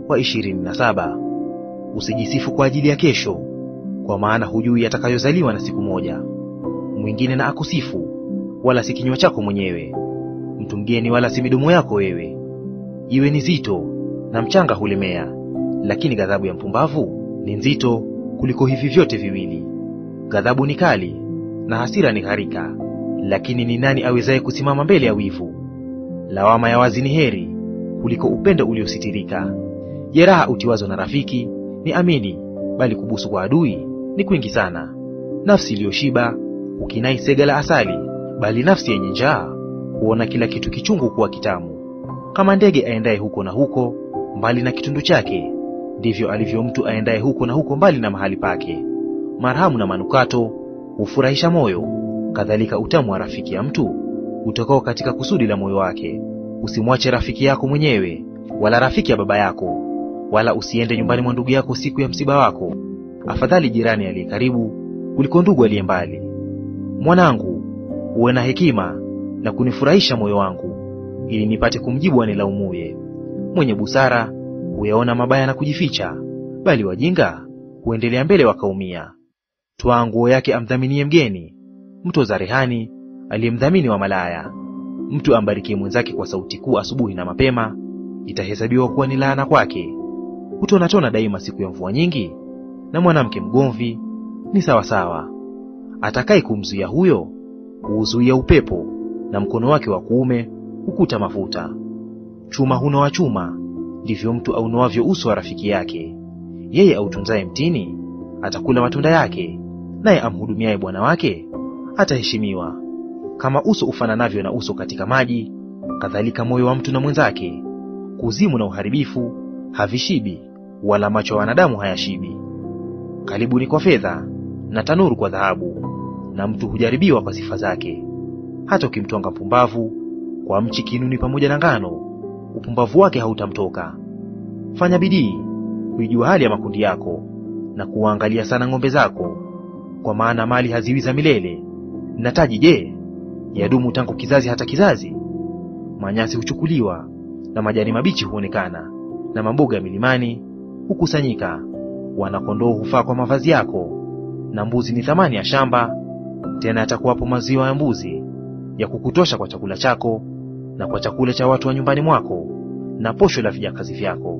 wa ishirini na saba. Usijisifu kwa ajili ya kesho, kwa maana hujui yatakayozaliwa na siku moja. Mwingine na akusifu, wala si kinywa chako mwenyewe. Mtu mgeni wala si midomo yako wewe. Jiwe ni zito na mchanga hulemea, lakini ghadhabu ya mpumbavu ni nzito kuliko hivi vyote viwili. Ghadhabu ni kali na hasira ni gharika, lakini ni nani awezaye kusimama mbele ya wivu? Lawama ya wazi ni heri kuliko upendo uliositirika. Jeraha utiwazo na rafiki ni amini, bali kubusu kwa adui ni kwingi sana. Nafsi iliyoshiba hukinai sega la asali, bali nafsi yenye njaa huona kila kitu kichungu kuwa kitamu. Kama ndege aendaye huko na huko mbali na kitundu chake, ndivyo alivyo mtu aendaye huko na huko mbali na mahali pake. Marhamu na manukato hufurahisha moyo, kadhalika utamu wa rafiki ya mtu utokao katika kusudi la moyo wake. Usimwache rafiki yako mwenyewe, wala rafiki ya baba yako, wala usiende nyumbani mwa ndugu yako siku ya msiba wako. Afadhali jirani aliye karibu kuliko ndugu aliye mbali. Mwanangu, uwe na hekima na kunifurahisha moyo wangu, ili nipate kumjibu anilaumuye. Mwenye busara huyaona mabaya na kujificha, bali wajinga huendelea mbele wakaumia. Twaa nguo yake amdhaminie mgeni, mtoza rehani aliyemdhamini wa malaya. Mtu ambarikie mwenzake kwa sauti kuu asubuhi na mapema, itahesabiwa kuwa ni laana kwake. Hutonatona daima siku ya mvua nyingi, na mwanamke mgomvi ni sawa sawa. Atakaye kumzuia huyo huuzuia upepo, na mkono wake wa kuume hukuta mafuta. Chuma hunoa chuma, ndivyo mtu aunoavyo uso wa rafiki yake. Yeye autunzaye mtini atakula matunda yake, naye amhudumiaye bwana wake ataheshimiwa. Kama uso ufananavyo na uso katika maji, kadhalika moyo wa mtu na mwenzake. Kuzimu na uharibifu havishibi, wala macho ya wanadamu hayashibi. Karibu ni kwa fedha na tanuru kwa dhahabu, na mtu hujaribiwa kwa sifa zake. Hata ukimtwanga mpumbavu kwa mchi kinuni pamoja na ngano, upumbavu wake hautamtoka. Fanya bidii kuijua hali ya makundi yako, na kuangalia sana ng'ombe zako, kwa maana mali haziwi za milele, na taji je, yadumu tangu kizazi hata kizazi? Manyasi huchukuliwa na majani mabichi huonekana, na mamboga ya milimani hukusanyika. Wana-kondoo hufaa kwa mavazi yako, na mbuzi ni thamani ya shamba. Tena yatakuwapo maziwa ya mbuzi ya kukutosha kwa chakula chako, na kwa chakula cha watu wa nyumbani mwako, na posho la vijakazi vyako.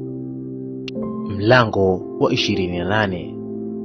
Mlango wa ishirini na nane.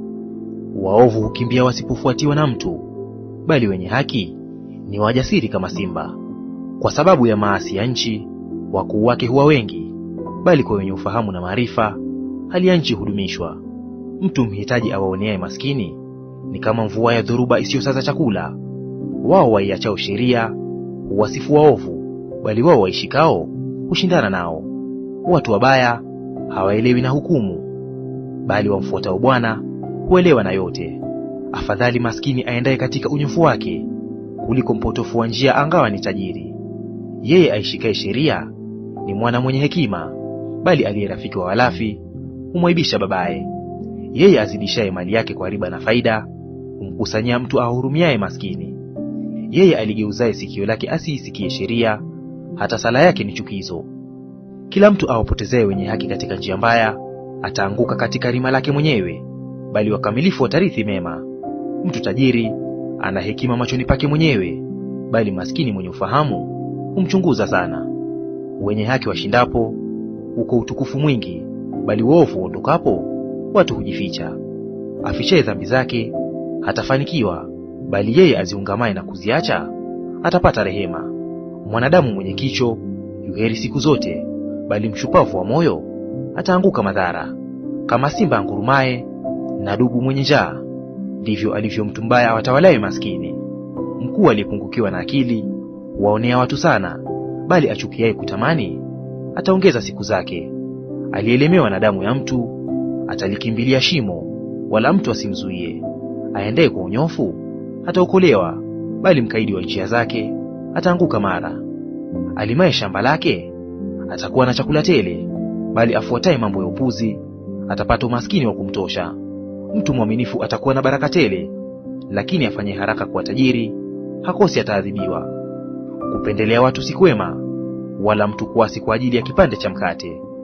Waovu hukimbia wasipofuatiwa na mtu, bali wenye haki ni wajasiri kama simba. Kwa sababu ya maasi ya nchi, wakuu wake huwa wengi, bali kwa wenye ufahamu na maarifa, hali ya nchi hudumishwa. Mtu mhitaji awaoneaye maskini ni kama mvua ya dhoruba isiyosaza chakula. Wao waiachao sheria huwasifu waovu, bali wao waishikao hushindana nao. Watu wabaya hawaelewi na hukumu, bali wamfuatao Bwana huelewa na yote. Afadhali maskini aendaye katika unyofu wake, kuliko mpotofu wa njia angawa ni tajiri. Yeye aishikaye sheria ni mwana mwenye hekima, bali aliye rafiki wa walafi humwaibisha babaye. Yeye azidishaye mali yake kwa riba na faida humkusanyia mtu ahurumiaye maskini. Yeye aligeuzaye sikio lake asiisikie sheria, hata sala yake ni chukizo. Kila mtu awapotezaye wenye haki katika njia mbaya ataanguka katika rima lake mwenyewe, bali wakamilifu watarithi mema. Mtu tajiri ana hekima machoni pake mwenyewe, bali maskini mwenye ufahamu humchunguza sana. Wenye haki washindapo uko utukufu mwingi, bali uovu uondokapo watu hujificha. Afichaye dhambi zake hatafanikiwa, bali yeye aziungamaye na kuziacha atapata rehema. Mwanadamu mwenye kicho yuheri siku zote, bali mshupavu wa moyo ataanguka madhara. Kama simba angurumaye na dubu mwenye njaa, ndivyo alivyo mtu mbaya awatawalaye maskini. Mkuu aliyepungukiwa na akili waonea watu sana, bali achukiaye kutamani ataongeza siku zake. Alielemewa na damu ya mtu atalikimbilia shimo, wala mtu asimzuie. Aendaye kwa unyofu ataokolewa, bali mkaidi wa njia zake ataanguka mara. Alimaye shamba lake atakuwa na chakula tele, bali afuataye mambo ya upuzi atapata umaskini wa kumtosha. Mtu mwaminifu atakuwa na baraka tele, lakini afanye haraka kuwa tajiri hakosi ataadhibiwa. Kupendelea watu si kwema, wala mtu kuasi kwa ajili ya kipande cha mkate.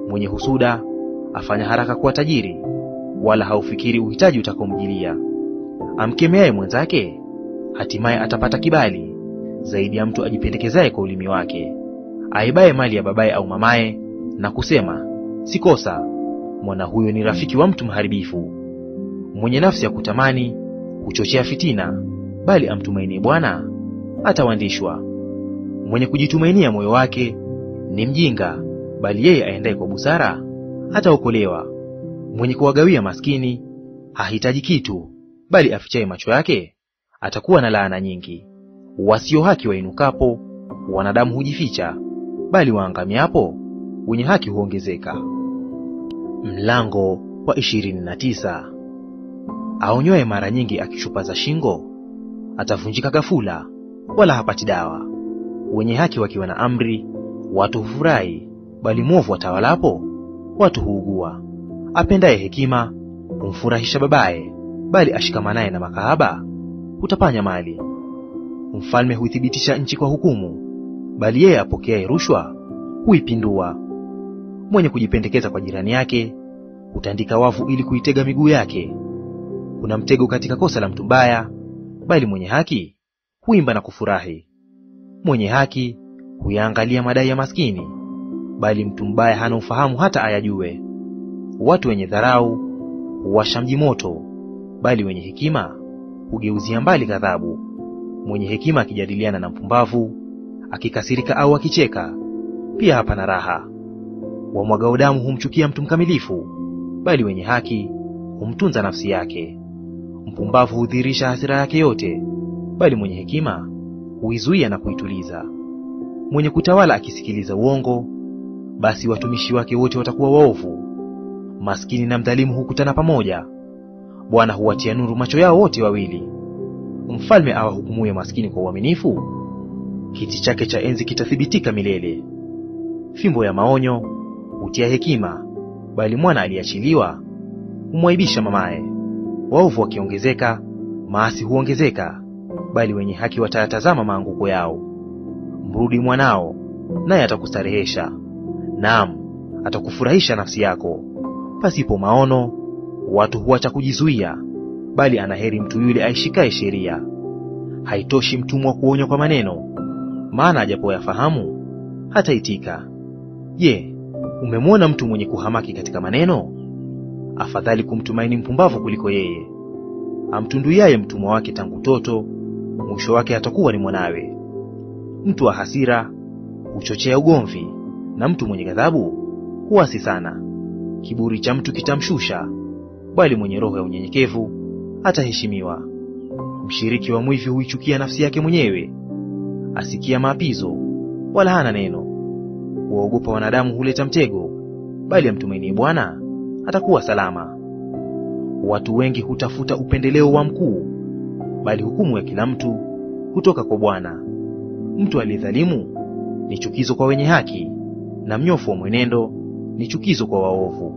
Mwenye husuda afanya haraka kuwa tajiri, wala haufikiri uhitaji utakomjilia. Amkemeaye mwenzake hatimaye atapata kibali, zaidi ya mtu ajipendekezaye kwa ulimi wake. Aibaye mali ya babaye au mamaye na kusema, sikosa, mwana huyo ni rafiki wa mtu mharibifu. Mwenye nafsi ya kutamani huchochea fitina, bali amtumainie Bwana atawandishwa. Mwenye kujitumainia moyo wake ni mjinga, bali yeye aendaye kwa busara ataokolewa. Mwenye kuwagawia maskini hahitaji kitu, bali afichaye macho yake atakuwa na laana nyingi. Wasio haki wainukapo, wanadamu hujificha, bali waangamiapo, wenye haki huongezeka. Mlango wa ishirini na tisa. Aonywaye mara nyingi akishupaza shingo, atavunjika ghafula, wala hapati dawa. Wenye haki wakiwa na amri, watu hufurahi, bali mwovu atawalapo, watu huugua. Apendaye hekima humfurahisha babaye, bali ashikamanaye na makahaba hutapanya mali. Mfalme huithibitisha nchi kwa hukumu, bali yeye apokeaye rushwa huipindua. Mwenye kujipendekeza kwa jirani yake hutandika wavu ili kuitega miguu yake. Kuna mtego katika kosa la mtu mbaya, bali mwenye haki huimba na kufurahi. Mwenye haki huyaangalia madai ya maskini, bali mtu mbaya hana ufahamu hata ayajue. Watu wenye dharau huwasha mji moto, bali wenye hekima hugeuzia mbali ghadhabu. Mwenye hekima akijadiliana na mpumbavu, akikasirika au akicheka, pia hapana raha. Wamwagao damu humchukia mtu mkamilifu, bali wenye haki humtunza nafsi yake. Mpumbavu hudhihirisha hasira yake yote, bali mwenye hekima huizuia na kuituliza. Mwenye kutawala akisikiliza uongo, basi watumishi wake wote watakuwa waovu. Maskini na mdhalimu hukutana pamoja, Bwana huwatia nuru macho yao wote wawili. Mfalme awahukumuye maskini kwa uaminifu, kiti chake cha enzi kitathibitika milele. Fimbo ya maonyo hutia hekima, bali mwana aliyeachiliwa humwaibisha mamaye. Waovu wakiongezeka, maasi huongezeka, bali wenye haki watayatazama maanguko yao. Mrudi mwanao, naye atakustarehesha, naam, atakufurahisha nafsi yako. Pasipo maono watu huacha kujizuia, bali anaheri mtu yule aishikaye sheria. Haitoshi mtumwa kuonywa kwa maneno, maana ajapoyafahamu hataitika. Je, umemwona mtu mwenye kuhamaki katika maneno? Afadhali kumtumaini mpumbavu kuliko yeye. Amtunduiaye mtumwa wake tangu toto, mwisho wake atakuwa ni mwanawe. Mtu wa hasira huchochea ugomvi, na mtu mwenye ghadhabu huasi sana. Kiburi cha mtu kitamshusha, bali mwenye roho ya unyenyekevu ataheshimiwa. Mshiriki wa mwivi huichukia nafsi yake mwenyewe, asikia maapizo wala hana neno. Waogopa wanadamu huleta mtego, bali amtumainie Bwana atakuwa salama. Watu wengi hutafuta upendeleo wa mkuu, bali hukumu ya kila mtu hutoka kwa Bwana. Mtu aliyedhalimu ni chukizo kwa wenye haki, na mnyofu wa mwenendo ni chukizo kwa waovu.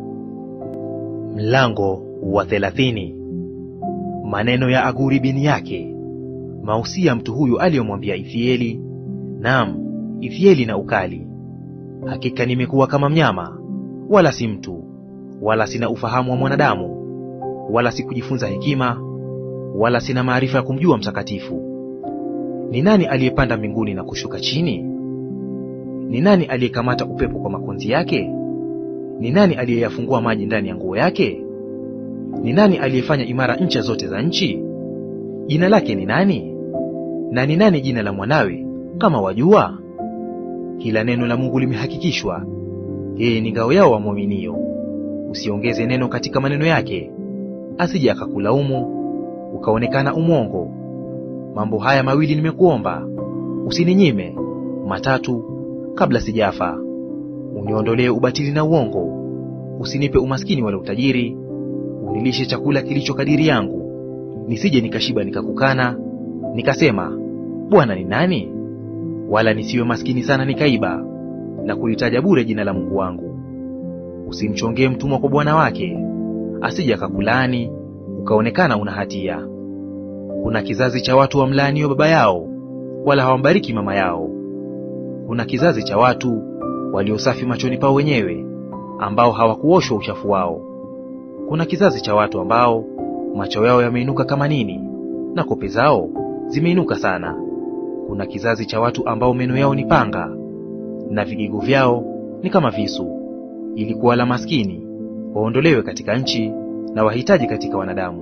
Mlango wa thelathini. Maneno ya Aguri bini yake, mausia mtu huyu aliyomwambia Ithieli, naam, Ithieli na ukali. Hakika nimekuwa kama mnyama, wala si mtu, wala sina ufahamu wa mwanadamu, wala sikujifunza hekima, wala sina maarifa ya kumjua mtakatifu. Ni nani aliyepanda mbinguni na kushuka chini? Ni nani aliyekamata upepo kwa makonzi yake? Ni nani aliyeyafungua maji ndani ya nguo yake? Ni nani aliyefanya imara ncha zote za nchi? Jina lake ni nani? Na ni nani jina la mwanawe, kama wajua? Kila neno la Mungu limehakikishwa, yeye ni ngao yao wamwaminio. Usiongeze neno katika maneno yake, asije akakulaumu ukaonekana umwongo. Mambo haya mawili nimekuomba, usininyime, matatu, kabla sijafa. Uniondolee ubatili na uongo, usinipe umaskini wala utajiri. Unilishe chakula kilicho kadiri yangu, nisije nikashiba nikakukana, nikasema, Bwana ni nani? Wala nisiwe maskini sana nikaiba, na kulitaja bure jina la Mungu wangu. Usimchongee mtumwa kwa bwana wake, asije akakulaani ukaonekana una hatia. Kuna kizazi cha watu wamlaaniyo baba yao, wala hawambariki mama yao. Kuna kizazi cha watu waliosafi machoni pao wenyewe, ambao hawakuoshwa uchafu wao. Kuna kizazi cha watu ambao macho yao yameinuka kama nini, na kope zao zimeinuka sana. Kuna kizazi cha watu ambao meno yao ni panga, na vigigo vyao ni kama visu, ili kuwala maskini, waondolewe katika nchi, na wahitaji katika wanadamu.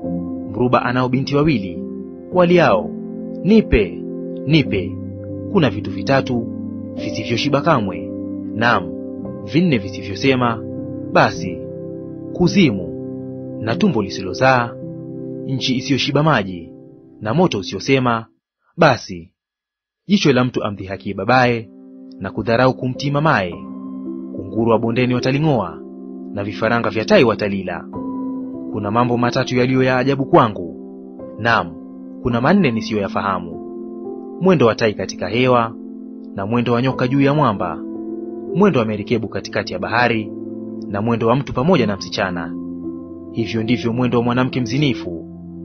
Mruba anao binti wawili, waliao, nipe, nipe. Kuna vitu vitatu visivyoshiba kamwe, naam, vinne visivyosema basi: kuzimu, na tumbo lisilozaa, nchi isiyoshiba maji, na moto usiosema basi. Jicho la mtu amdhihaki babaye, na kudharau kumtii mamaye. Kunguru wa bondeni wataling'oa, na vifaranga vya tai watalila. Kuna mambo matatu yaliyo ya ajabu kwangu, naam, kuna manne nisiyoyafahamu: mwendo wa tai katika hewa, na mwendo wa nyoka juu ya mwamba, mwendo wa merikebu katikati ya bahari, na mwendo wa mtu pamoja na msichana. Hivyo ndivyo mwendo wa mwanamke mzinifu.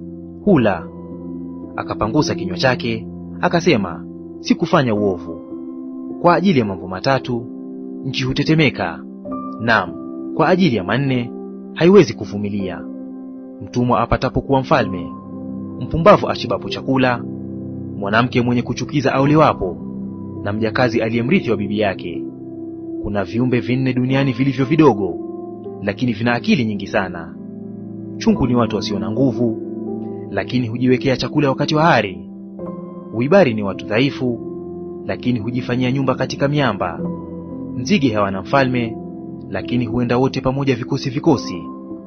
Hula akapangusa kinywa chake, akasema, sikufanya uovu. Kwa ajili ya mambo matatu nchi hutetemeka, naam, kwa ajili ya manne haiwezi kuvumilia: mtumwa apatapo kuwa mfalme, mpumbavu ashibapo chakula, mwanamke mwenye kuchukiza aolewapo, na mjakazi aliyemrithi wa bibi yake. Kuna viumbe vinne duniani vilivyo vidogo, lakini vina akili nyingi sana. Chungu ni watu wasio na nguvu, lakini hujiwekea chakula wakati wa hari. Uibari ni watu dhaifu, lakini hujifanyia nyumba katika miamba. Nzige hawana mfalme, lakini huenda wote pamoja vikosi vikosi.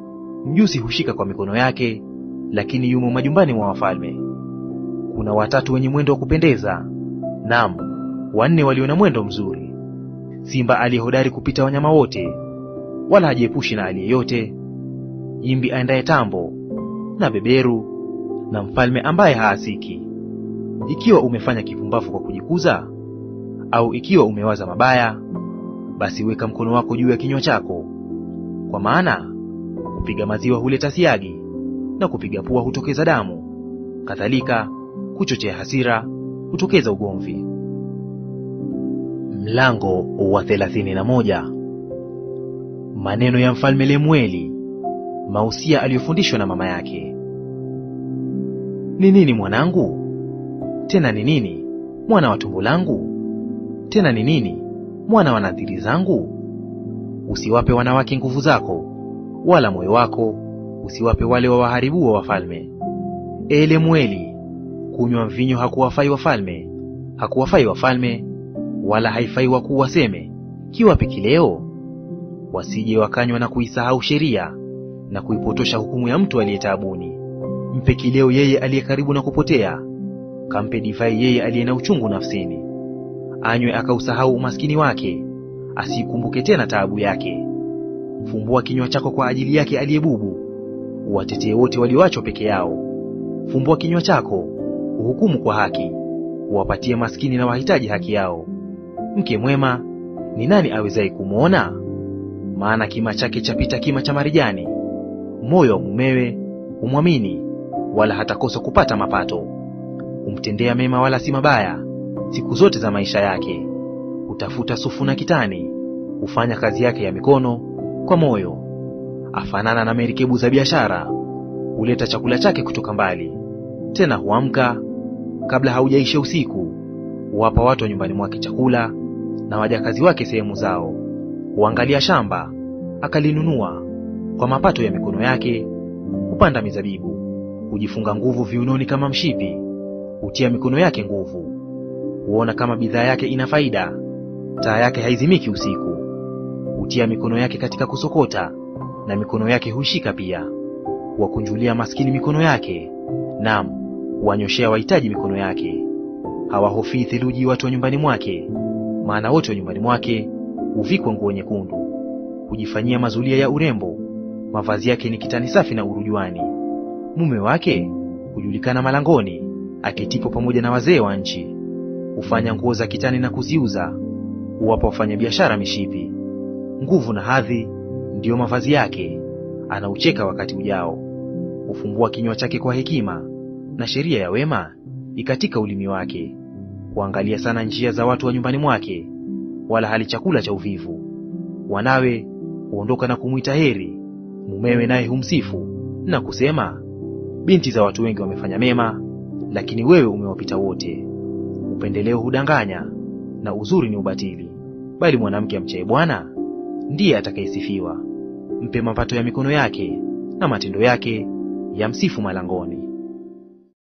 Mjusi hushika kwa mikono yake, lakini yumo majumbani mwa wafalme. Kuna watatu wenye mwendo wa kupendeza, naam, wanne walio na mwendo mzuri: simba aliye hodari kupita wanyama wote, wala hajiepushi na aliyeyote; imbi aendaye tambo, na beberu, na mfalme ambaye haasiki. Ikiwa umefanya kipumbavu kwa kujikuza, au ikiwa umewaza mabaya, basi weka mkono wako juu ya kinywa chako. Kwa maana kupiga maziwa huleta siagi, na kupiga pua hutokeza damu; kadhalika kuchochea hasira hutokeza ugomvi. Mlango wa thelathini na moja. Maneno ya mfalme Lemueli, mausia aliyofundishwa na mama yake. Ni nini mwanangu? Tena ni nini mwana wa tumbo langu? Tena ni nini mwana wa nadhiri zangu? Usiwape wanawake nguvu zako, wala moyo wako usiwape wale wa waharibu wa wafalme. Ee Lemueli, kunywa mvinyo hakuwafai wafalme, hakuwafai wafalme, wala haifai wakuu waseme, kiwape kileo? Wasije wakanywa na kuisahau sheria, na kuipotosha hukumu ya mtu aliye taabuni. Mpe kileo yeye aliye karibu na kupotea, kampe divai yeye aliye na uchungu nafsini. Anywe akausahau umaskini wake, asikumbuke tena taabu yake. Fumbua kinywa chako kwa ajili yake aliyebubu, uwatetee wote walioachwa peke yao. Fumbua kinywa chako, uhukumu kwa haki, uwapatie maskini na wahitaji haki yao. Mke mwema ni nani awezaye kumwona? Maana kima chake chapita kima cha marijani. Moyo wa mumewe humwamini, wala hatakosa kupata mapato. Humtendea mema wala si mabaya siku zote za maisha yake. Hutafuta sufu na kitani, hufanya kazi yake ya mikono kwa moyo. Afanana na merikebu za biashara, huleta chakula chake kutoka mbali. Tena huamka kabla haujaisha usiku, huwapa watu wa nyumbani mwake chakula, na wajakazi wake sehemu zao. Huangalia shamba akalinunua, kwa mapato ya mikono yake hupanda mizabibu. Hujifunga nguvu viunoni kama mshipi, hutia mikono yake nguvu. Huona kama bidhaa yake ina faida, taa yake haizimiki usiku. Hutia mikono yake katika kusokota, na mikono yake huishika pia. Huwakunjulia maskini mikono yake, naam, huwanyoshea wahitaji mikono yake. Hawahofii theluji watu wa nyumbani mwake, maana wote wa nyumbani mwake huvikwa nguo nyekundu. Hujifanyia mazulia ya urembo, mavazi yake ni kitani safi na urujuani. Mume wake hujulikana malangoni, aketipo pamoja na wazee wa nchi. Hufanya nguo za kitani na kuziuza, huwapa wafanyabiashara mishipi. Nguvu na hadhi ndiyo mavazi yake, anaucheka wakati ujao. Hufumbua kinywa chake kwa hekima, na sheria ya wema ikatika ulimi wake. Huangalia sana njia za watu wa nyumbani mwake, wala hali chakula cha uvivu. Wanawe huondoka na kumwita heri, mumewe naye humsifu na kusema, binti za watu wengi wamefanya mema, lakini wewe umewapita wote. Upendeleo hudanganya na uzuri ni ubatili, bali mwanamke amchaye Bwana ndiye atakayesifiwa. Mpe mapato ya mikono yake, na matendo yake yamsifu malangoni.